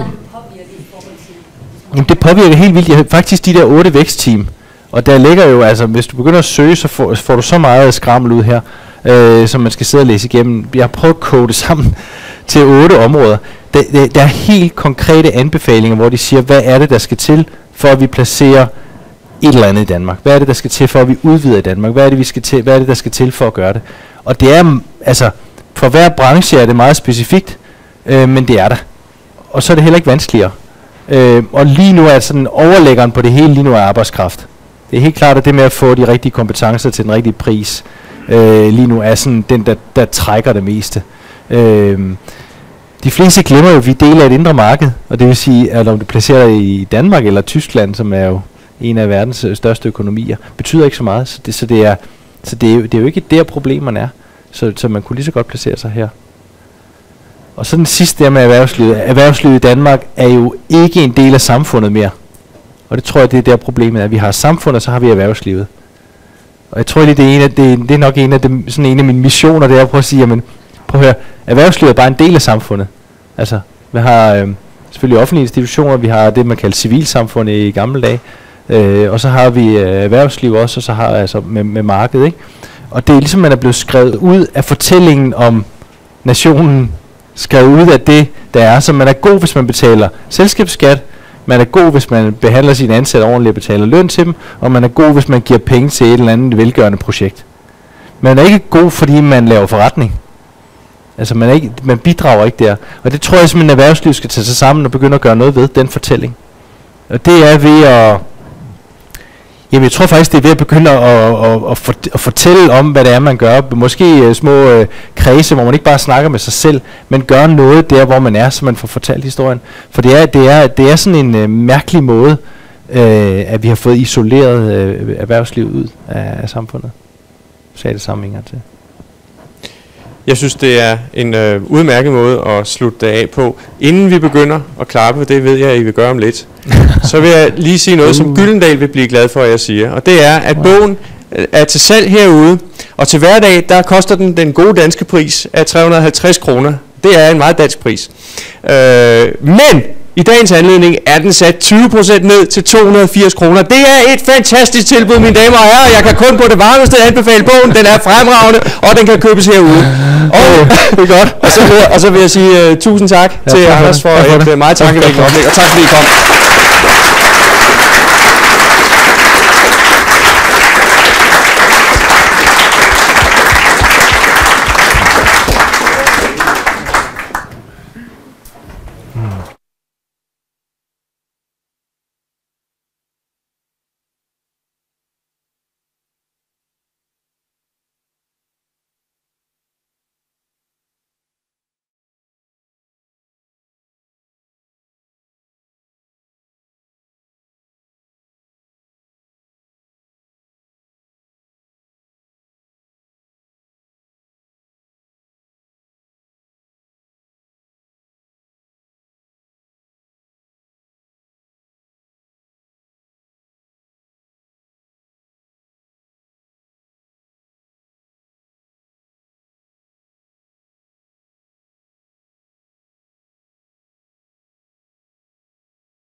Jamen, det påvirker helt vildt. Jeg, faktisk de der otte vækstteam. Og der ligger jo, altså, hvis du begynder at søge, så får, får du så meget skrammel ud her, øh, som man skal sidde og læse igennem. Jeg har prøvet at kode det sammen til otte områder. Der, der, der er helt konkrete anbefalinger, hvor de siger, hvad er det, der skal til, for at vi placerer et eller andet i Danmark. Hvad er det, der skal til, for at vi udvider i Danmark? Hvad er det, vi skal til, hvad er det, der skal til for at gøre det? Og det er, altså, for hver branche er det meget specifikt, øh, men det er der. Og så er det heller ikke vanskeligere. Øh, og lige nu er sådan overlæggeren på det hele, lige nu er arbejdskraft. Det er helt klart, at det med at få de rigtige kompetencer til den rigtige pris, øh, lige nu er sådan den, der, der trækker det meste. Øh, De fleste glemmer jo, at vi deler et indre marked, og det vil sige, at om du placerer dig i Danmark eller Tyskland, som er jo en af verdens største økonomier, betyder ikke så meget. Så det, så det, er, så det, er, jo, det er jo ikke der problemerne er. Så, så man kunne lige så godt placere sig her. Og så den sidste der med erhvervslivet. Erhvervslivet i Danmark er jo ikke en del af samfundet mere. Og det tror jeg, det er der problemet er. Vi har samfundet, og så har vi erhvervslivet. Og jeg tror lige, det er, en af, det, det er nok en af, dem, sådan en af mine missioner, det er at prøve at sige, jamen, prøv at høre, erhvervslivet er bare en del af samfundet. Altså, vi har øh, selvfølgelig offentlige institutioner, vi har det, man kalder civilsamfundet i gamle dage, øh, og så har vi øh, erhvervsliv også, og så har altså med, med markedet, ikke? Og det er ligesom, man er blevet skrevet ud af fortællingen om nationen, skrevet ud af det, der er, så man er god, hvis man betaler selskabsskat, man er god, hvis man behandler sine ansatte ordentligt og betaler løn til dem, og man er god, hvis man giver penge til et eller andet velgørende projekt. Man er ikke god, fordi man laver forretning. Altså man, er ikke, man bidrager ikke der. Og det tror jeg simpelthen, at erhvervslivet skal tage sig sammen og begynde at gøre noget ved, den fortælling. Og det er ved at... Jamen jeg tror faktisk, det er ved at begynde at, at, at, at, for, at fortælle om, hvad det er, man gør. Måske uh, små uh, kredse, hvor man ikke bare snakker med sig selv, men gør noget der, hvor man er, så man får fortalt historien. For det er, det er, det er sådan en uh, mærkelig måde, uh, at vi har fået isoleret uh, erhvervslivet ud af, af samfundet. Så sagde det samme en gang til. Jeg synes, det er en øh, udmærket måde at slutte det af på. Inden vi begynder at klappe, det ved jeg, at I vil gøre om lidt, så vil jeg lige sige noget, som Gyldendal vil blive glad for, at jeg siger. Og det er, at bogen er til salg herude, og til hverdag, der koster den den gode danske pris af tre hundrede og halvtreds kroner. Det er en meget dansk pris. Øh, men i dagens anledning er den sat tyve procent ned til to hundrede og firs kroner. Det er et fantastisk tilbud, mine damer og herrer. Jeg kan kun på det varmeste anbefale bogen. Den er fremragende, og den kan købes herude. Og, det er godt. og, så, vil jeg, og så vil jeg sige uh, tusind tak ja, til Anders for et uh, meget tankevækkende oplæg, og tak fordi I kom.